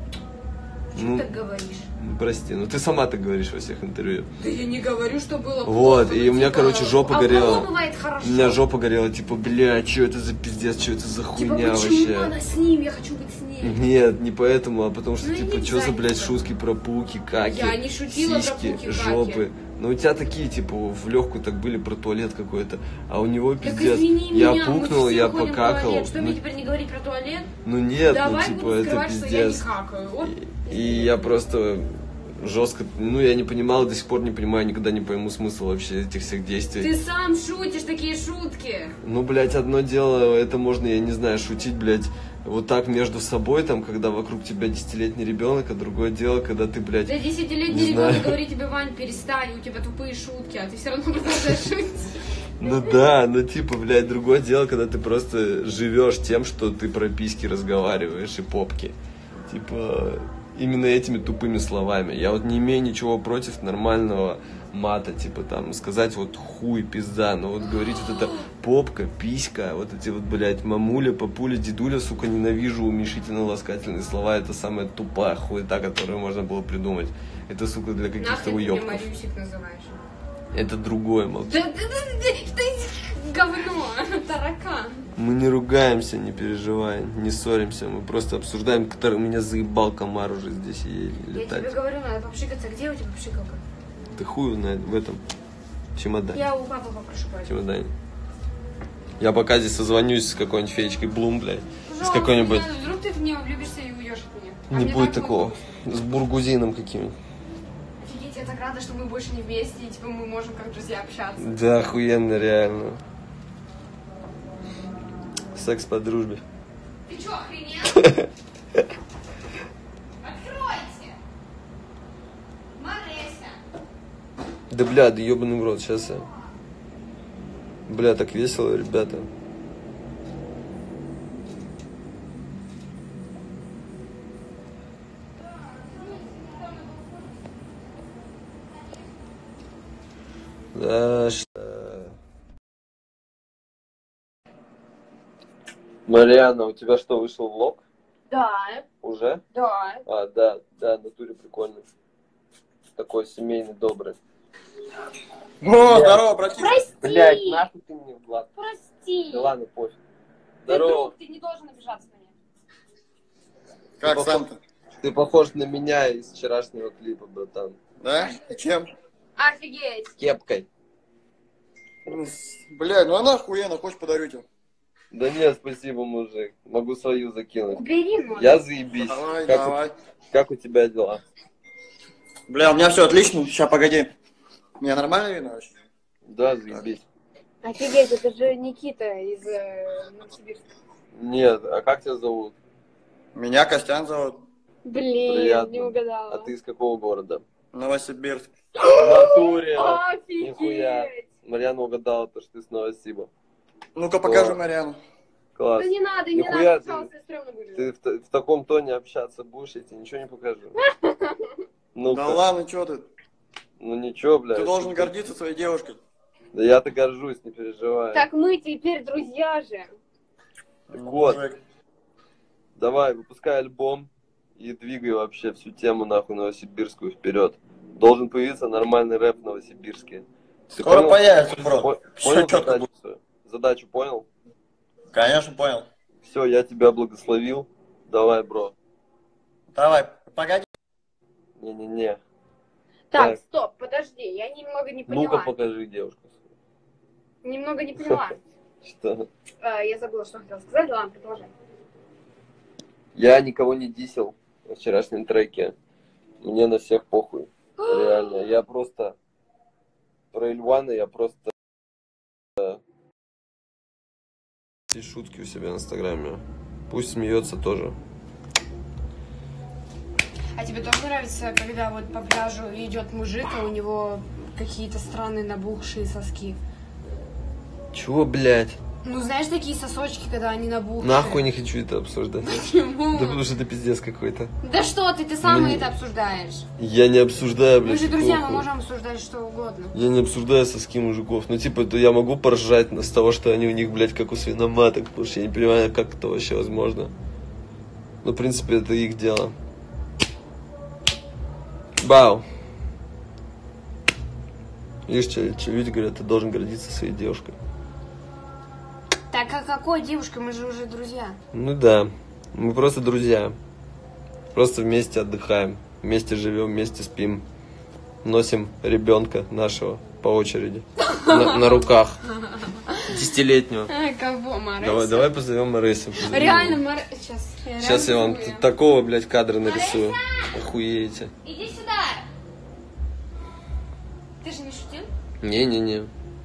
Что Ну, ты так говоришь? ну, прости, ну ты сама так говоришь во всех интервью. Да я не говорю, что было Вот, плохо, и ну, у меня, типа, короче, жопа а у горела. кого бывает хорошо? У меня жопа горела, типа, бля, что это за пиздец, что это за Типа, хуйня почему вообще? она с ним? Я хочу быть с ней. Нет, не поэтому, а потому что, Ну, типа, иди что за, сзади блядь, туда. шутки про пуки, каки, Я не шутила про сиськи, пуки, каки. жопы. Ну, у тебя такие, типа, в легкую так были про туалет какой-то, а у него Так пиздец. извини Я меня, мы пукнул, все я ходим в покакал. туалет. Что, Ну, мне теперь не говорить про туалет? ну нет, Давай ну, типа, буду это скрывать, что я не пиздец. какаю. Вот. И, и я просто жестко, ну, я не понимал, до сих пор не понимаю, никогда не пойму смысл вообще этих всех действий. Ты сам шутишь такие шутки. Ну, блядь, одно дело, это можно, я не знаю, шутить, блядь, вот так между собой, там, когда вокруг тебя десятилетний ребенок, а другое дело, когда ты, блядь, Да не десятилетний знаю. ребенок говорит тебе, Вань, перестань, у тебя тупые шутки, а ты все равно продолжаешь шутить. Ну да, ну типа, блядь, другое дело, когда ты просто живешь тем, что ты про письки разговариваешь и попки. Типа, именно этими тупыми словами. Я вот не имею ничего против нормального мата, типа там сказать вот хуй, пизда, но вот говорить вот это попка, писька, вот эти вот, блядь, мамуля, папуля, дедуля, сука, ненавижу уменьшительно-ласкательные слова, это самая тупая хуета, которую можно было придумать. Это, сука, для каких-то Нахрен ты мне уёбков. Марюсик называешь? Это другое, молчи. Да, да, да, да, да, говно, таракан. Мы не ругаемся, не переживай, не ссоримся. Мы просто обсуждаем, который меня заебал комар уже здесь и Я летать. тебе говорю, надо попшикаться. Где у тебя попшикалка? Ты хуй знает в этом чемодане. Я у папы попрошу пойти. Чемодане. Я пока здесь созвонюсь с какой-нибудь феечкой Блум, блядь. С какой-нибудь... Вдруг ты в нее влюбишься и уйдешь от меня. А Не мне будет так такого. С бургузином каким-нибудь. Офигеть, я так рада, что мы больше не вместе, и типа мы можем как друзья общаться. Да, охуенно, реально. Секс по дружбе. Ты чё, охренел? Откройте! Мареся! Да бля, да ебаный в рот, сейчас я... Бля, так весело, ребята. Да, что... Марианна, у тебя что, вышел влог? Да, Уже? да. А, да, да, в натуре прикольный. Такой семейный, добрый. О, здорово, братишка. Прости! Блять, нахуй ты мне в глаз. Прости! Да ладно, пофиг. Ты Здорово. друг, ты не должен обижаться на меня. Как Ты сам-то? Ты похож на меня из вчерашнего клипа, братан. Да? И чем? Офигеть! С кепкой. Блядь, ну она охуенно, хочешь подарю тебе? Да нет, спасибо, мужик. Могу свою закинуть. Убери, мой. Я заебись. Давай, как, давай. У, как у тебя дела? Бля, у меня все отлично, сейчас погоди. Мне нормально видно вообще? Да, заебись. Офигеть, это же Никита из э, Новосибирска. Нет, а как тебя зовут? Меня Костян зовут. Блин, Приятно. не угадала. А ты из какого города? Новосибирск. В натуре. Офигеть! Нихуя. Марьяна угадала то, что ты с Новосиба. Ну-ка покажи Класс. Марьяну. Класс. Да не надо, не Нихуя надо, ты- пожалуйста, стрёмно будет. Ты в, в таком тоне общаться будешь, я тебе ничего не покажу. Ну Да ладно, что ты? ну ничего, блядь. Ты должен гордиться своей девушкой. Да я-то горжусь, не переживай. Так мы теперь друзья же. Вот, Мужик. давай, выпускай альбом и двигай вообще всю тему нахуй новосибирскую вперед. Должен появиться нормальный рэп в Новосибирске. Ты Скоро понял? появится, бро. По- Всё Понял чётко задачу свою? Задачу понял? Конечно, понял. Все, я тебя благословил. Давай, бро. Давай, погоди. Не-не-не. Так, Так. стоп, подожди, я немного не Ну-ка поняла. покажи девушку. Немного не поняла. Что? Э, Я забыла, что хотела сказать, ладно, продолжай. Я никого не дисел на вчерашнем треке. Мне на всех похуй. Реально. Я просто... Про Ильвана я просто... Все шутки у себя в инстаграме. Пусть смеется тоже. А тебе тоже нравится, когда вот по пляжу идет мужик, а у него какие-то странные набухшие соски? Чего, блядь? Ну, знаешь, такие сосочки, когда они набухшие? Нахуй не хочу это обсуждать. Почему? Да потому что это пиздец какой-то. Да что ты, ты сам Мне- это обсуждаешь. Я не обсуждаю, блядь. Мы же друзья, мы похуй. можем обсуждать что угодно. Я не обсуждаю соски мужиков. Ну, типа, то я могу поржать с того, что они у них, блядь, как у свиноматок, потому что я не понимаю, как это вообще возможно. Ну, в принципе, это их дело. Бау. Видишь, что, что люди говорят, ты должен гордиться своей девушкой. Так, а какой девушкой? Мы же уже друзья. Ну да, мы просто друзья. Просто вместе отдыхаем, вместе живем, вместе спим. Носим ребенка нашего по очереди. На, на руках. Десятилетнего. А, кого, Маресса? Давай, давай позовем Маресю. позовем Реально, его. Мар... Сейчас. Сейчас я вам рисую. т- такого, блядь, кадра нарисую. Охуеете. Иди сюда. Ты же не шутил? Не-не-не.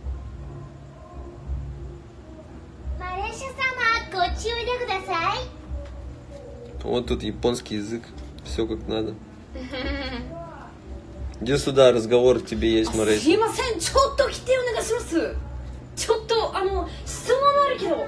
Вот тут японский язык. Все как надо. Иди сюда, разговор к тебе есть, すい Маресю. ません、ちょっと来てお願いします。ちょっと、あの、質問あるけど。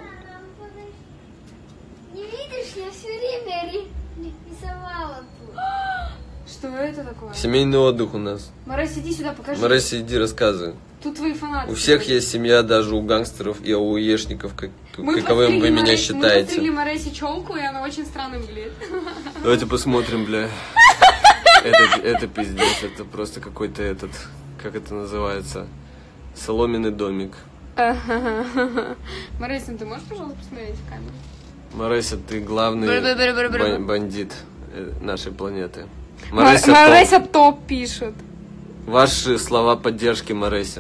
Не видишь, я все время ри- рисовала тут. Что это такое? Семейный отдых у нас. Маресса, иди сюда, покажи. Мареся, иди рассказывай. Тут твои фанаты. У всех сегодня. есть семья, даже у гангстеров и у АУЕшников, как, Мы каковым вы постригли меня Маре- Мы считаете. постригли Марессе челку, и она очень странно выглядит. Давайте посмотрим, бля. Это, это пиздец, это просто какой-то этот, как это называется, соломенный домик. Марейса, ты можешь, пожалуйста, посмотреть в камеру? Марейса, ты главный Бр-бр-бр-бр-бр. бан- бандит э, нашей планеты. Ма- Марейса, топ. Марейса топ пишет. Ваши слова поддержки, Марейса.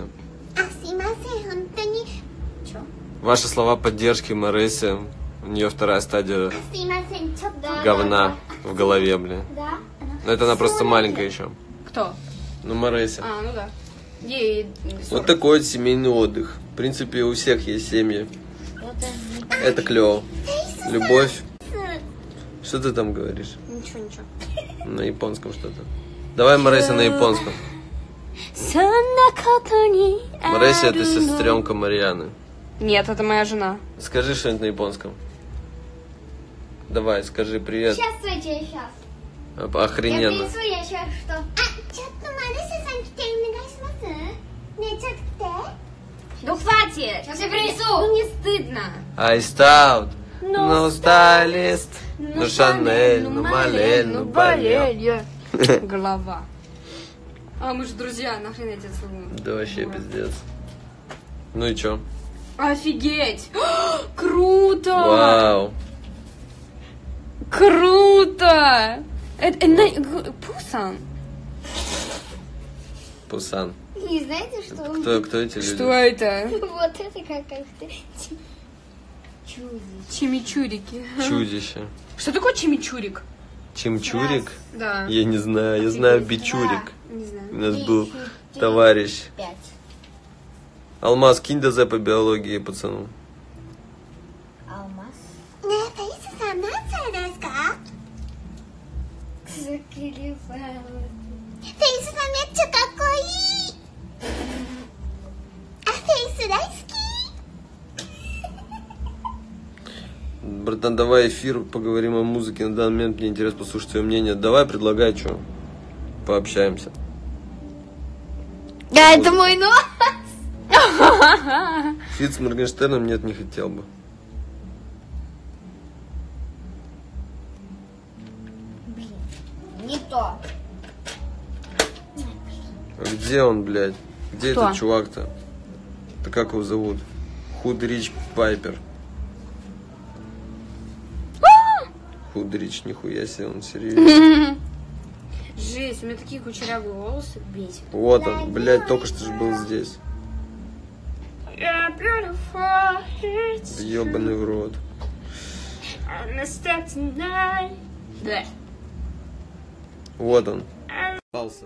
Ваши слова поддержки, Марейса. У нее вторая стадия говна в голове, блин. Но это она просто маленькая еще. Кто? Ну, Марейса. А, ну да. Ей Вот сорок. такой вот семейный отдых. В принципе, у всех есть семьи. Это клево. Любовь. Что ты там говоришь? Ничего, ничего. На японском что-то. Давай, Марейса, на японском. Марейса, это сестренка Марьяны. Нет, это моя жена. Скажи что-нибудь на японском. Давай, скажи привет. Сейчас, стойте, сейчас. Я Охрененно. принесу еще что. А, что-то Маруся-сан, китей, унагайшимасу. Не, что-то. Ну хватит! Сейчас я принесу! Ну, не стыдно. Айстаут. Ну, стайлист. Ну, Шанель. Ну, Малель. Ну, Балет. Голова. А мы же друзья, нахрен я тебя целую. Да вообще пиздец. Ну и чё? Офигеть! Круто! Вау. Круто! Это, это на- г- Пусан? Пусан. И знаете, что? Кто, кто эти люди? Что это? Вот это как-то... Чудо. Чимичурики. Чудище. Что такое чимичурик? Чимчурик? Да. Я не знаю, я знаю бичурик. Не знаю. У нас был товарищ. Пять. Алмаз, кинь ДЗ по биологии, пацану. Алмаз. Не, Таиса-сан, нация деска? Таиса-сан, мечча какой! А Фейс дайски? Братан, давай эфир, поговорим о музыке. На данный момент мне интересно послушать твое мнение. Давай, предлагай, что? Пообщаемся. Да, это мой нос! Фит с Моргенштерном нет, не хотел бы. Не то. А где он, блядь? Где Кто? этот чувак-то? Да как его зовут? Худрич Пайпер. Худрич, нихуя себе, он серьезно. Жесть, у меня такие кучерявые волосы бесит. Вот он, блядь, только что же был здесь. Ёбаный в рот. Да. Вот он. Остался.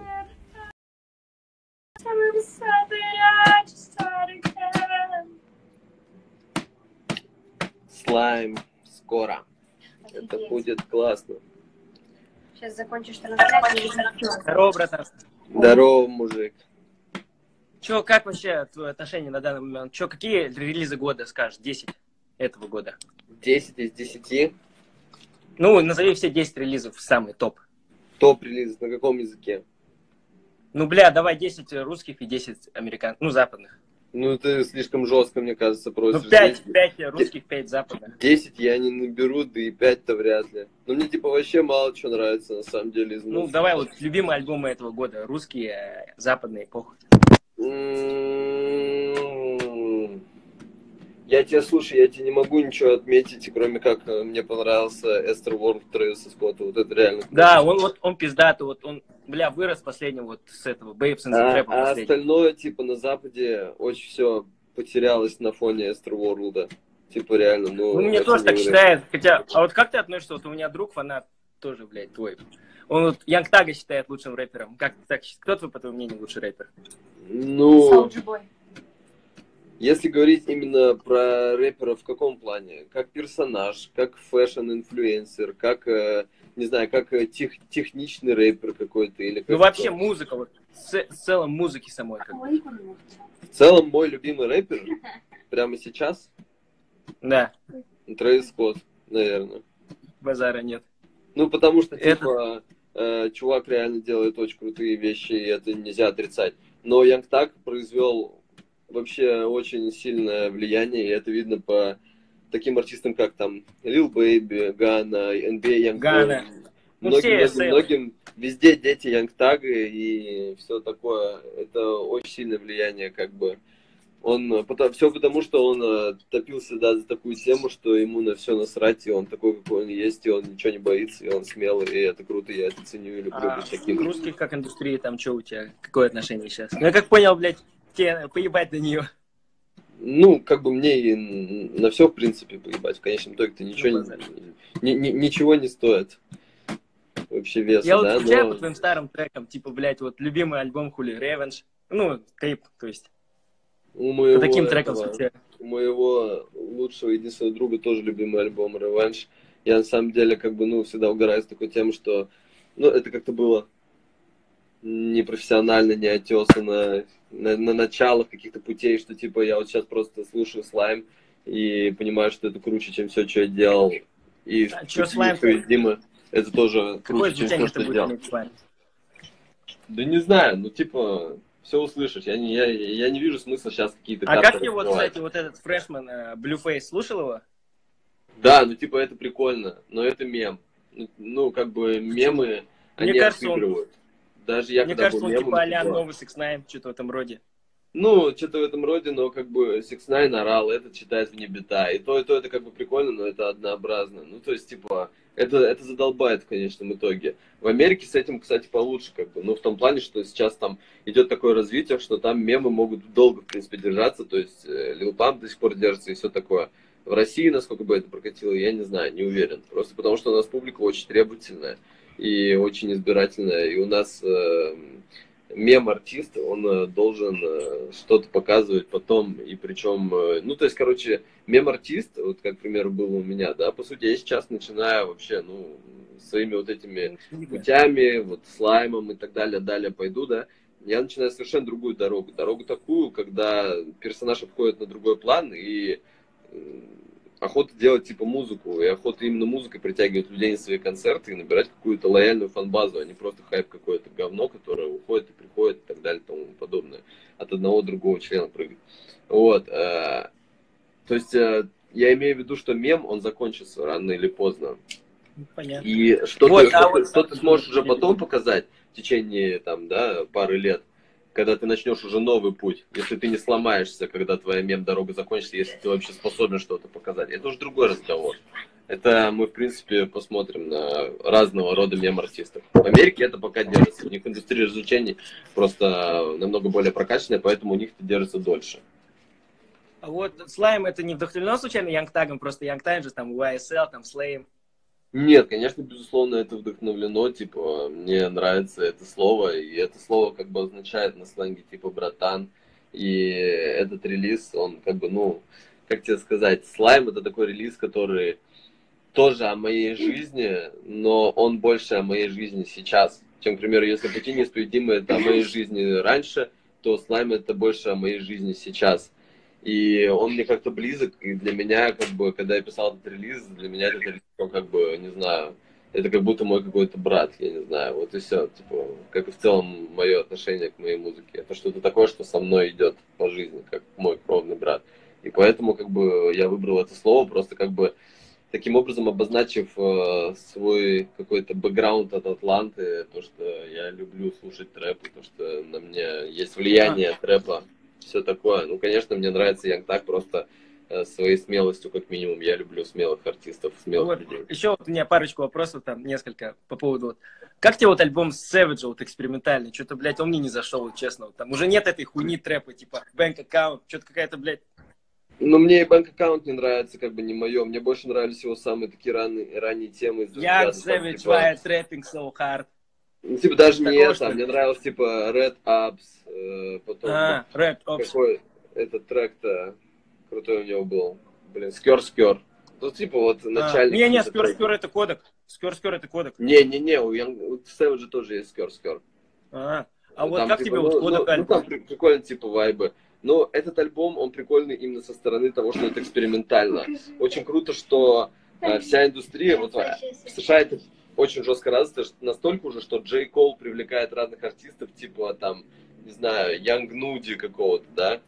Слайм. Скоро. Это будет классно. Сейчас закончишь трансляцию. Здорово, братан. Здорово, мужик. Че, как вообще твое отношение на данный момент? Че, какие релизы года скажешь? десять этого года. десять из десяти. Ну, назови все десять релизов, самый топ. Топ-релиз на каком языке? Ну, бля, давай десять русских и десять американских, ну, западных. Ну, ты слишком жестко, мне кажется, просишь. Ну, пять, десять. пять русских, пять западных. десять я не наберу, да и пять-то вряд ли. Но мне, типа, вообще мало чего нравится, на самом деле, из Ну, музыки. давай вот любимые альбомы этого года. Русские, э, западные, похуй. М-м-м. Я тебя, слушай, я тебе не могу ничего отметить, кроме как э, мне понравился Эстер Уорлд Трэвиса Скотта. Вот это реально. Да, он вот, он пиздатый, вот он, бля, вырос последним вот с этого, Babes in the А, Trap а последний. остальное, типа, на Западе очень все потерялось на фоне Эстер Уорлда. Типа, реально, ну... Ну, мне очень тоже так невероятно. считает, хотя, а вот как ты относишься, вот у меня друг, фанат, тоже, блядь, твой. Он вот Янг Тага считает лучшим рэпером. Как ты так считаешь? Кто твой, по твоему мнению, лучший рэпер? Ну... Soulja Boy. Если говорить именно про рэпера в каком плане? Как персонаж, как фэшн-инфлюенсер, как, э, не знаю, как э, тех, техничный рэпер какой-то или как Ну, вообще музыка, вот, с, в целом музыки самой. Как бы. В целом мой любимый рэпер прямо сейчас Да, Трэвис Скотт, наверное. базара нет. Ну, потому что, Это- типа, э, чувак реально делает очень крутые вещи, и это нельзя отрицать. Но Янг Таг произвел вообще очень сильное влияние, и это видно по таким артистам, как там Lil Baby, Гана, эн би эй Гана. Youngboy. Ну, Многим, все многим, эсэйлы. многим, везде дети Янг Тага и все такое. Это очень сильное влияние, как бы, Он, потому, все потому, что он э, топился, да, за такую тему, что ему на все насрать, и он такой, какой он есть, и он ничего не боится, и он смелый, и это круто, я это ценю и люблю А быть таким. к русских как индустрии, там что у тебя? Какое отношение сейчас? Ну, я как понял, блядь, тебе поебать на нее. Ну, как бы мне и на все, в принципе, поебать. В конечном итоге-то ничего, Ну, не, ни- ни- ничего не стоит. Вообще веса, Я вот да, скучаю но по твоим старым трекам, типа, блядь, вот любимый альбом Хули Revenge. Ну, клип, то есть. у По моего, таким трекам этого, скучаю. у моего лучшего единственного друга тоже любимый альбом «Реванш». Я на самом деле, как бы, ну, всегда угораю с такой темой, что, ну, это как-то было непрофессионально, не отесано, на, на началах каких-то путей, что, типа, я вот сейчас просто слушаю «Слайм» и понимаю, что это круче, чем все, что я делал. И А в чё пути «Слайм»? из Димы это тоже Какое круче, чем звучание все, ты что я будешь делал. иметь с вами? Да не знаю, ну, типа, все услышишь. Я не, я, я не вижу смысла сейчас какие-то А карты как тебе вот, раскрывать. кстати, вот этот фрешман э, Blueface, слушал его? Да, ну типа это прикольно, но это мем. Ну, ну, как бы мемы, они кажется, он- отыгрывают. Даже я Мне когда кажется, был он мемом, типа а-ля типа, новый Six Nine, что-то в этом роде. ну, что-то в этом роде, но как бы Six Nine орал, этот читает вне бита. И то, и то это как бы прикольно, но это однообразно. Ну, то есть, типа, это, это задолбает в конечном итоге. В Америке с этим, кстати, получше, как бы. Ну, в том плане, что сейчас там идет такое развитие, что там мемы могут долго, в принципе, держаться. То есть, Lil Pump до сих пор держится и все такое. В России, насколько бы это прокатило, я не знаю, не уверен. Просто потому, что у нас публика очень требовательная и очень избирательная. И у нас э, мем-артист, он э, должен э, что-то показывать потом. И причем, э, ну, то есть, короче, мем-артист, вот как, к примеру, было у меня, да, по сути, я сейчас начинаю вообще, ну, своими вот этими путями, вот, слаймом и так далее, далее пойду, да, я начинаю совершенно другую дорогу. Дорогу такую, когда персонаж обходит на другой план, и охота делать типа музыку, и охота именно музыкой притягивать людей на свои концерты и набирать какую-то лояльную фан-базу, а не просто хайп какое-то говно, которое уходит и приходит и так далее и тому подобное. От одного другого члена прыгает. Вот. То есть я имею в виду, что мем, он закончится рано или поздно. Понятно. И что, Вот, ты, а что, вот- ты, что ты сможешь уже потом показать в течение там, да, пары лет, когда ты начнешь уже новый путь, если ты не сломаешься, когда твоя мем-дорога закончится, если ты вообще способен что-то показать. Это уже другой разговор. Это мы, в принципе, посмотрим на разного рода мем-артистов. В Америке это пока держится. У них индустрия развлечений просто намного более прокачанная, поэтому у них это держится дольше. А вот Слайм это не вдохновлено случайно Янгтагом, просто Янгтаг же там уай эс эл, там Слейм. Нет, конечно, безусловно, это вдохновлено, типа, мне нравится это слово, и это слово как бы означает на сленге, типа, братан, и этот релиз, он как бы, ну, как тебе сказать, Слайм это такой релиз, который тоже о моей жизни, но он больше о моей жизни сейчас, чем, к примеру, если «Пути неисповедимы» это о моей жизни раньше, то Слайм это больше о моей жизни сейчас. И он мне как-то близок, и для меня, как бы, когда я писал этот релиз, для меня этот релиз, он, как бы, не знаю, это как будто мой какой-то брат, я не знаю, вот и все, типа, как и в целом мое отношение к моей музыке. Это что-то такое, что со мной идет по жизни, как мой кровный брат. И поэтому, как бы, я выбрал это слово, просто, как бы, таким образом обозначив э, свой какой-то бэкграунд от Атланты, то, что я люблю слушать трэп, и то, что на мне есть влияние трэпа. Все такое. Ну, конечно, мне нравится Янгтаг просто э, своей смелостью, как минимум. Я люблю смелых артистов, смелых Вот. людей. Еще вот у меня парочку вопросов, там несколько по поводу вот. Как тебе вот альбом Savage, вот экспериментальный? Что-то, блядь, он мне не зашел, вот, честно. Вот, там уже нет этой хуйни трэпа, типа Bank Account, что-то какая-то, блядь. Но мне и Bank Account не нравится, как бы не мое. Мне больше нравились его самые такие ранние, ранние темы. из Young разряда, там, Savage, типа, why trapping so hard. ну, типа даже не Такого, это. что ли? Мне нравилось типа Red Ups, э, потом А, Red Ops. какой этот трек-то крутой у него был. Блин, Скер-Скер. Ну, типа вот начальник. Не-не, какой-то Скер трек. Скер это кодек. Скер Скер это кодек. Не-не-не, у Young Savage тоже есть Скер-Скер. А, а вот Там, как типа, тебе ну, вот ну, кодек ну, альбом? там при- прикольно, типа, вайбы. Но этот альбом, он прикольный именно со стороны того, что это экспериментально. Очень круто, что э, вся индустрия, вот э, в США это очень жестко развито, что настолько уже, что Джей Кол привлекает разных артистов, типа, там, не знаю, Янг Нуди какого-то, да?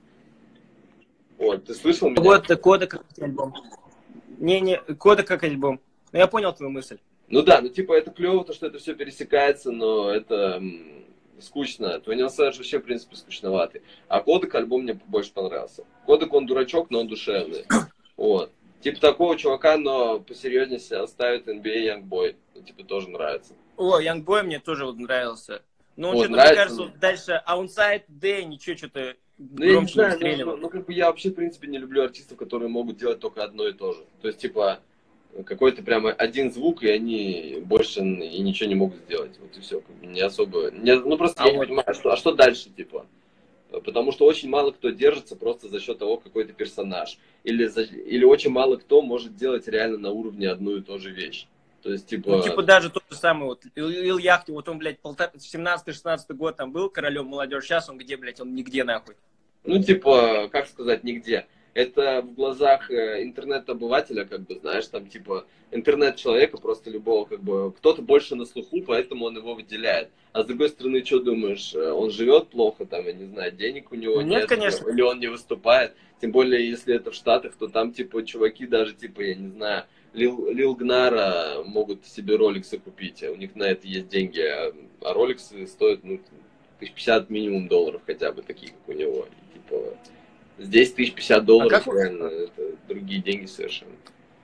Вот, ты слышал меня? Вот кодек как альбом. Не-не, кодек как альбом. Ну, я понял твою мысль. Ну да, ну типа это клево, то, что это все пересекается, но это м, скучно. двадцать один Savage вообще, в принципе, скучноватый. А Кодек альбом мне больше понравился. Кодек, он дурачок, но он душевный. Вот. Типа такого чувака, но посерьезнее себя ставит эн би эй Youngboy. Ну, типа, тоже нравится. О, Youngboy мне тоже вот нравился. Ну, Вот, что-то, мне нравится кажется, мне. вот дальше Outside Day, ничего, что-то Ну, я не громче не знаю, ну, стреливал. ну, ну, как бы я вообще, в принципе, не люблю артистов, которые могут делать только одно и то же. То есть, типа, какой-то прямо один звук, и они больше и ничего не могут сделать. Вот и все. Как бы не особо... Не, ну, просто А я вот- не понимаю, а что, а что дальше, типа? Потому что очень мало кто держится просто за счет того, какой ты персонаж. Или, за- или очень мало кто может делать реально на уровне одну и ту же вещь. То есть, типа... Ну, типа, даже тот же самый вот Ил- Ил Яхти, вот он, блядь, семнадцатый-шестнадцатый год там был королем молодежи, сейчас он где, блядь, он нигде, нахуй. Ну, типа, как сказать, нигде. Это в глазах э, интернет-обывателя, как бы, знаешь, там, типа, интернет-человека, просто любого, как бы, кто-то больше на слуху, поэтому он его выделяет. А с другой стороны, что думаешь, э, он живет плохо, там, я не знаю, денег у него Нет, нет, конечно. или он не выступает. Тем более, если это в Штатах, то там, типа, чуваки даже, типа, я не знаю, Лил, Лил Гнара могут себе роликсы купить, а у них на это есть деньги, а, а роликсы стоят, ну, тысяч пятьдесят минимум долларов хотя бы, такие, как у него. И, типа, здесь тысяча пятьдесят долларов, А как- реально, это другие деньги совершенно.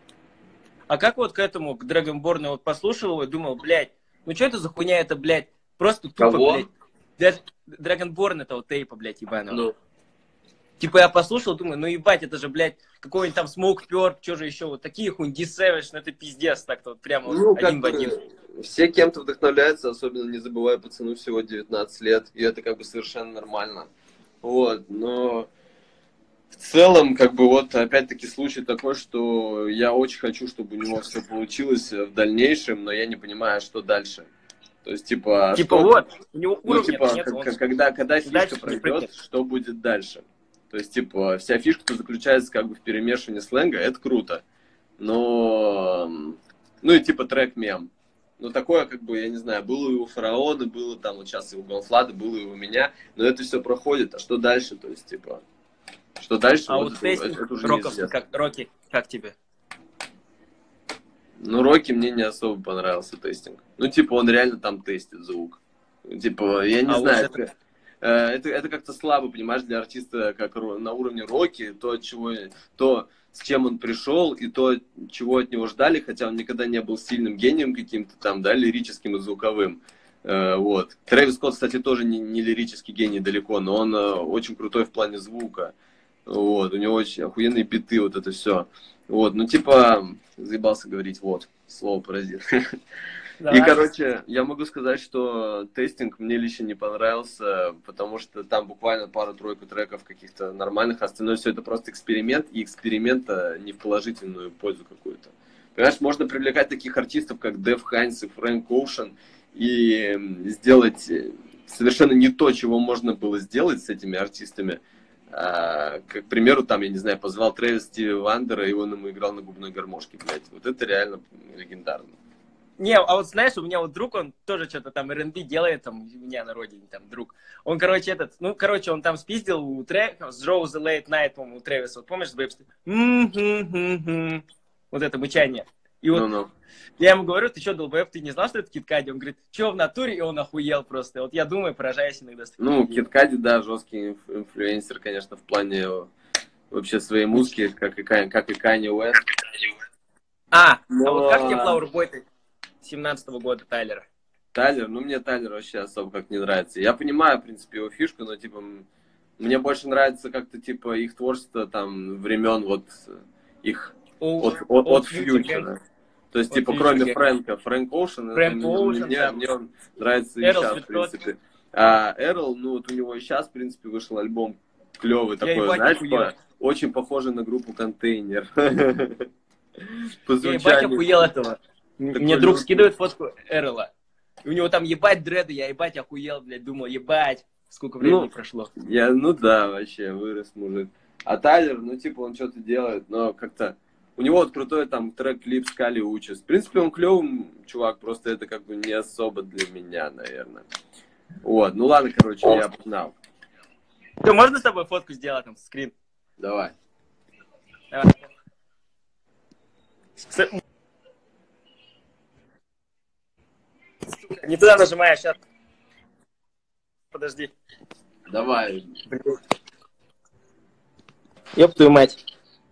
А как вот к этому, к Dragonborn, вот послушал его и думал, блядь, ну что это за хуйня, это, блядь, просто тупо, Кого? блядь. Даже Dragonborn этого тейпа, блядь, ебаного. Ну, Типа я послушал, думаю, ну ебать, это же, блядь, какой-нибудь там Smoke Purp, что же еще, вот такие хуйни, D-Savage, ну это пиздец, так-то вот прямо ну, вот один как в один. бы, все кем-то вдохновляются, особенно не забывая, пацану всего девятнадцать лет, и это как бы совершенно нормально. Вот, но в целом, как бы вот опять-таки случай такой, что я очень хочу, чтобы у него все получилось в дальнейшем, но я не понимаю, что дальше. То есть, типа... Типа что- вот, у него Ну, уровня типа, нет, к- он- к- когда, когда фишка дальше не пройдет, прыгнет. что будет дальше? То есть, типа, вся фишка заключается как бы в перемешивании сленга, это круто. Но, м, ну и типа трек-мем. Ну, такое, как бы, я не знаю, было и у Фараона, было там, вот сейчас и у Gonflado, было и у меня, но это все проходит, а что дальше? То есть, типа, что дальше? А вот вот это, тестинг это уже роковский, неизвестно. как, Рокки, как тебе? Ну, Рокки мне не особо понравился тестинг. Ну, типа, он реально там тестит звук. Типа, я не А вот знаю, это- это, э, это, это как-то слабо, понимаешь, для артиста, как ро- на уровне Рокки, то, от чего, то, с чем он пришел, и то, чего от него ждали, хотя он никогда не был сильным гением каким-то там, да, лирическим и звуковым. Э, вот. Трэвис Скотт, кстати, тоже не, не лирический гений далеко, но он э, очень крутой в плане звука. Вот. У него очень охуенные биты, вот это все. Вот, ну типа, заебался говорить, вот, слово паразит. Да. И, короче, я могу сказать, что тестинг мне лично не понравился, потому что там буквально пару-тройку треков каких-то нормальных, а остальное все это просто эксперимент, и эксперимента не в положительную пользу какую-то. Понимаешь, можно привлекать таких артистов, как Дэв Хайнс и Фрэнк Оушен, и сделать совершенно не то, чего можно было сделать с этими артистами. А, как, к примеру, там, я не знаю, позвал Трэвис Стиви Вандера, и он ему играл на губной гармошке, блядь. Вот это реально легендарно. Не, а вот знаешь, у меня вот друг, он тоже что-то там эр энд би делает, там, у меня на родине, там, друг. Он, короче, этот, ну, короче, он там спиздил у Трэвиса, с Joe the Late Night, по-моему, у Трэвиса, вот помнишь, с Бэйбс? М-м-м-м. Вот это мычание. И вот Ну-ну. я ему говорю, ты что, долбоеб, ты не знал, что это Кид Кади? Он говорит, что в натуре? И он охуел просто. Вот я думаю, поражаюсь иногда. с такими Ну, людьми. Кид Кади, да, жесткий инф- инфлюенсер, конечно, в плане э, вообще своей музыки, как и, Кань- как и Канье Уэст. А, а Но- вот как тебе Flower Boy семнадцатого года Тайлера? Тайлер, ну, мне Тайлер вообще особо как не нравится. Я понимаю, в принципе, его фишку, но, типа, м, мне больше нравится как-то, типа, их творчество, там, времен вот э, их О- от, от, от Future фьючера. То есть, От типа, Future кроме Gang. Фрэнка, Фрэнк Оушен, Фрэнк это Оушен, мне, да. мне он нравится и Эрл сейчас, в цветет. принципе. А Эрл, ну, вот у него и сейчас, в принципе, вышел альбом клевый Я такой, ебать знаешь, охуел. по- очень похожий на группу Контейнер. По Я ебать звучанию. охуел этого. Такой Мне друг легкий. скидывает фотку Эрла. И у него там ебать дреды, я ебать охуел, блядь, думал, ебать, сколько времени Ну, прошло. Я, ну да, вообще, вырос мужик. А Тайлер, ну, типа, он что-то делает, но как-то... У него вот крутой там трек-клип с Кали Учис. В принципе, он клевый чувак, просто это как бы не особо для меня, наверное. Вот, ну ладно, короче, я погнал. Ты можно с тобой фотку сделать, там, скрин? Давай. Давай. С- Не туда нажимаешь, сейчас. подожди. Давай. Ёб твою мать.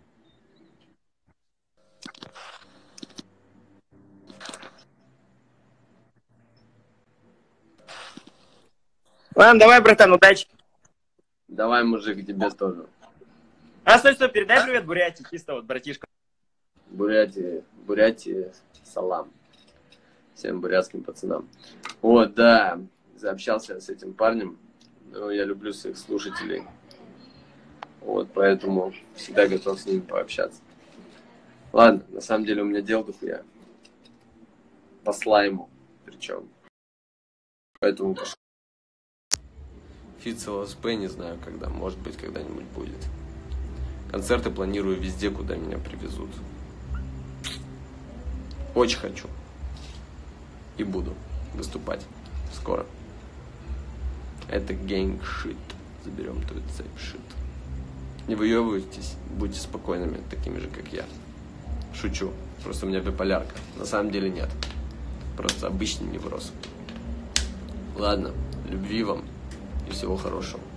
Ладно, давай, братан, удачи. Давай, мужик, тебе тоже. А, стой, стой, передай привет Бурятии, чисто вот, братишка. Бурятии, Бурятии, салам. Всем бурятским пацанам. Вот, да, заобщался я с этим парнем. Но я люблю своих слушателей. Вот, поэтому всегда готов с ними пообщаться. Ладно, на самом деле у меня дел дохуя. По слайму, причем. Поэтому пошел. Фит ЛСП не знаю когда, может быть когда-нибудь будет. Концерты планирую везде, куда меня привезут. Очень хочу. И буду выступать скоро. Это гэнг шит. Заберем твою цепь шит. Не выебывайтесь, будьте спокойными, такими же, как я. Шучу. Просто у меня биполярка. На самом деле нет. Просто обычный невроз. Ладно, любви вам и всего хорошего.